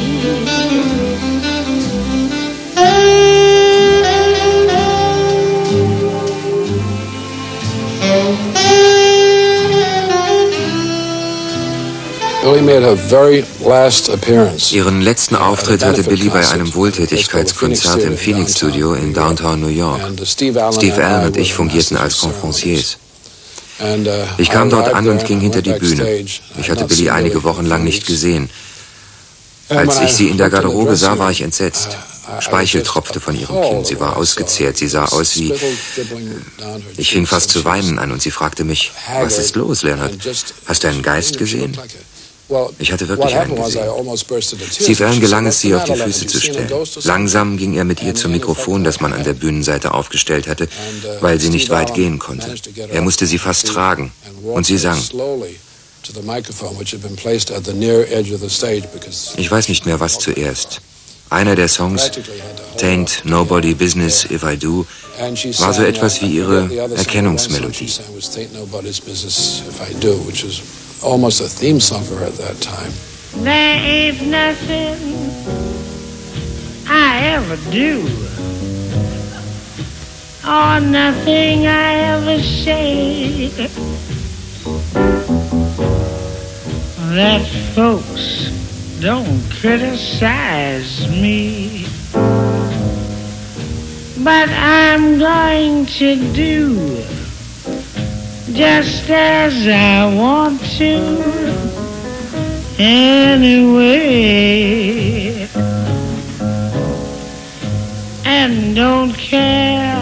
Ihren letzten Auftritt hatte Billie bei einem Wohltätigkeitskonzert im Phoenix Studio in Downtown New York. Steve Allen und ich fungierten als Conferenciers. Ich kam dort an und ging hinter die Bühne. Ich hatte Billie einige Wochen lang nicht gesehen. Als ich sie in der Garderobe sah, war ich entsetzt. Speichel tropfte von ihrem Kinn. Sie war ausgezehrt. Sie sah aus wie... Ich fing fast zu weinen an und sie fragte mich, was ist los, Leonard? Hast du einen Geist gesehen? Ich hatte wirklich einen gesehen. Steve Allen gelang es, sie auf die Füße zu stellen. Langsam ging er mit ihr zum Mikrofon, das man an der Bühnenseite aufgestellt hatte, weil sie nicht weit gehen konnte. Er musste sie fast tragen und sie sang. Ich weiß nicht mehr, was zuerst. Einer der Songs, Tain't Nobody Business If I Do, war so etwas wie ihre Erkennungsmelodie. Almost a theme song for her at that time. There ain't nothing I ever do, or nothing I ever say, that folks don't criticize me, but I'm going to do just as I want to, anyway, and don't care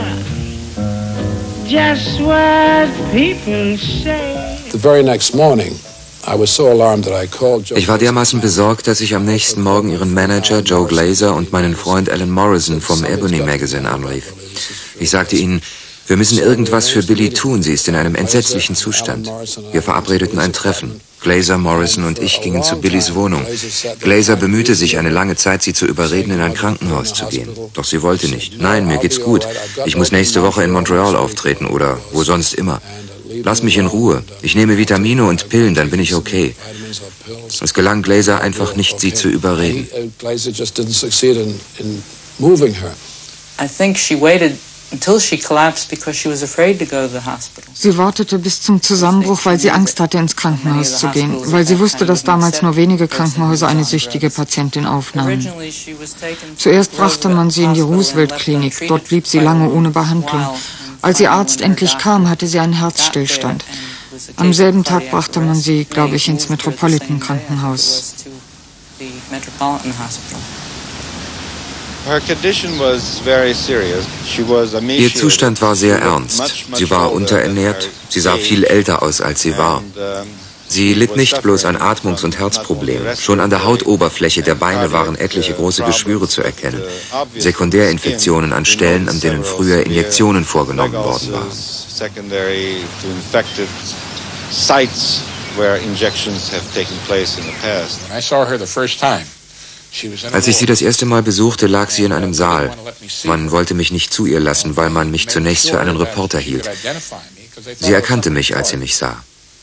just what people say. The very next morning, I was so alarmed that I called Joe. Ich war dermaßen besorgt, dass ich am nächsten Morgen ihren Manager Joe Glazer und meinen Freund Alan Morrison vom Ebony Magazine anrief. Ich sagte ihnen, wir müssen irgendwas für Billie tun, sie ist in einem entsetzlichen Zustand. Wir verabredeten ein Treffen. Glazer, Morrison und ich gingen zu Billies Wohnung. Glazer bemühte sich eine lange Zeit, sie zu überreden, in ein Krankenhaus zu gehen. Doch sie wollte nicht. Nein, mir geht's gut. Ich muss nächste Woche in Montreal auftreten oder wo sonst immer. Lass mich in Ruhe. Ich nehme Vitamine und Pillen, dann bin ich okay. Es gelang Glazer einfach nicht, sie zu überreden. I think she waited until she collapsed because she was afraid to go to the hospital. Sie wartete bis zum Zusammenbruch, weil sie Angst hatte, ins Krankenhaus zu gehen, weil sie wusste, dass damals nur wenige Krankenhäuser eine süchtige Patientin aufnahmen. Zuerst brachte man sie in die Roosevelt-Klinik, dort blieb sie lange ohne Behandlung. Als ihr Arzt endlich kam, hatte sie einen Herzstillstand. Am selben Tag brachte man sie, glaube ich, ins Metropolitan Krankenhaus. Ihr Zustand war sehr ernst. Sie war unterernährt, sie sah viel älter aus, als sie war. Sie litt nicht bloß an Atmungs- und Herzproblemen. Schon an der Hautoberfläche der Beine waren etliche große Geschwüre zu erkennen. Sekundärinfektionen an Stellen, an denen früher Injektionen vorgenommen worden waren. Als ich sie das erste Mal besuchte, lag sie in einem Saal. Man wollte mich nicht zu ihr lassen, weil man mich zunächst für einen Reporter hielt. Sie erkannte mich, als sie mich sah.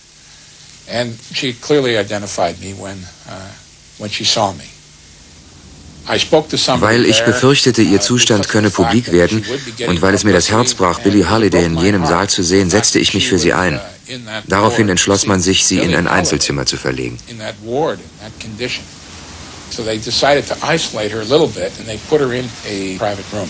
Weil ich befürchtete, ihr Zustand könne publik werden und weil es mir das Herz brach, Billie Holiday in jenem Saal zu sehen, setzte ich mich für sie ein. Daraufhin entschloss man sich, sie in ein Einzelzimmer zu verlegen. So they decided to isolate her a little bit, and they put her in a private room.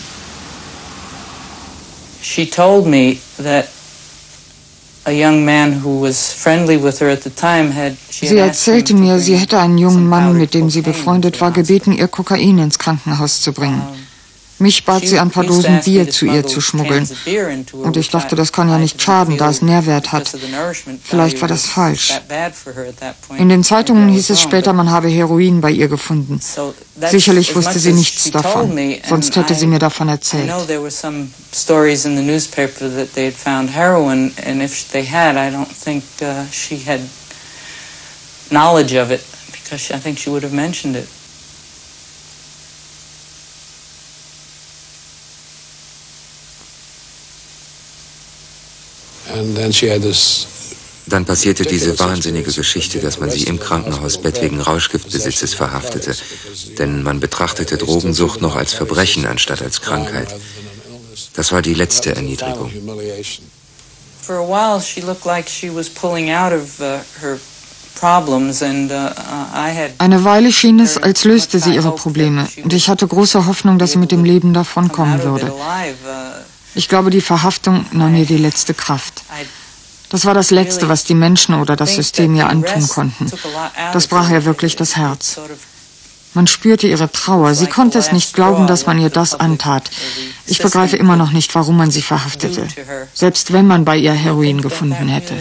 She told me that a young man who was friendly with her at the time had. Sie erzählte mir, sie hätte einen jungen Mann, mit dem sie befreundet war, gebeten, ihr Kokain ins Krankenhaus zu bringen. Mich bat sie, ein paar Dosen Bier zu ihr zu schmuggeln. Und ich dachte, das kann ja nicht schaden, da es Nährwert hat. Vielleicht war das falsch. In den Zeitungen hieß es später, man habe Heroin bei ihr gefunden. Sicherlich wusste sie nichts davon, sonst hätte sie mir davon erzählt. Knowledge of it, because I think she would have mentioned it. Dann passierte diese wahnsinnige Geschichte, dass man sie im Krankenhausbett wegen Rauschgiftbesitzes verhaftete. Denn man betrachtete Drogensucht noch als Verbrechen anstatt als Krankheit. Das war die letzte Erniedrigung. For a while she looked like she was pulling out of uh, her problems and uh, I had. Eine Weile schien es, als löste sie ihre Probleme. Und ich hatte große Hoffnung, dass sie mit dem Leben davonkommen würde. Ich glaube, die Verhaftung nahm ihr die letzte Kraft. Das war das Letzte, was die Menschen oder das System ihr antun konnten. Das brach ihr wirklich das Herz. Man spürte ihre Trauer. Sie konnte es nicht glauben, dass man ihr das antat. Ich begreife immer noch nicht, warum man sie verhaftete. Selbst wenn man bei ihr Heroin gefunden hätte.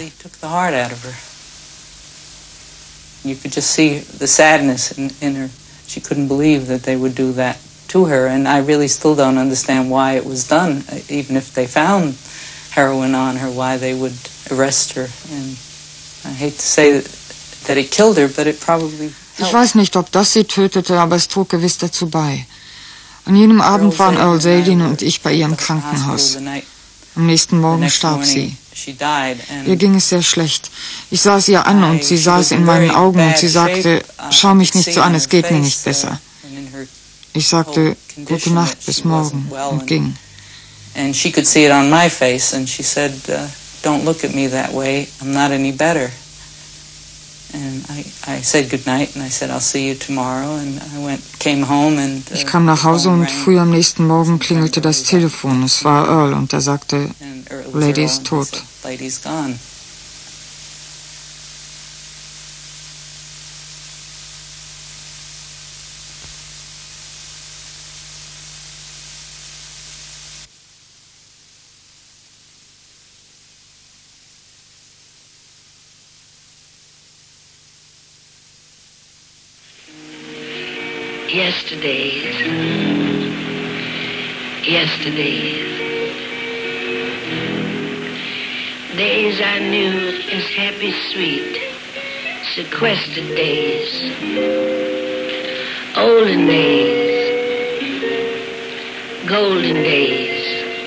You could just see the sadness in, in her. She couldn't believe that they would do that to her, and I really still don't understand why it was done. Even if they found heroin on her, why they would arrest her. And I hate to say that, that it killed her, but it probably helped. Ich weiß nicht, ob das sie tötete, aber es trug gewiss dazu bei. An jenem Abend waren Earl Zadin und ich bei ihr im Krankenhaus. Am nächsten Morgen starb sie. Ihr ging es sehr schlecht. Ich sah es ihr an und sie sah es in meinen Augen und sie sagte, schau mich nicht so an, es geht mir nicht besser. Ich sagte, gute Nacht, bis morgen, und ging. And she could see it on my face, and she said, uh, don't look at me that way, I'm not any better. And I, I said good night, and I said, I'll see you tomorrow, and I went, came home, and... Uh, ich kam nach Hause und früh am nächsten Morgen klingelte das Telefon. Es war Earl und er sagte, Lady ist tot. Lady's gone. Yesterdays, yesterdays, days I knew as happy, sweet, sequestered days, olden days, golden days,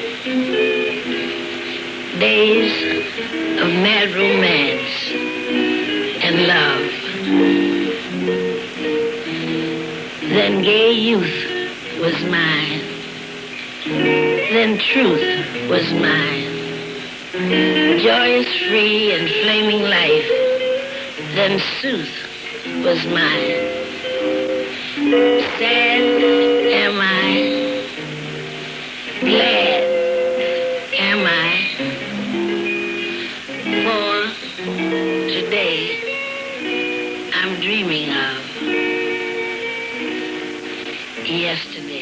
days of mad romance and love. Then gay youth was mine, then truth was mine, joyous, free, and flaming life, then sooth was mine. Sad am I, glad am I, for today I'm dreaming of yesterday.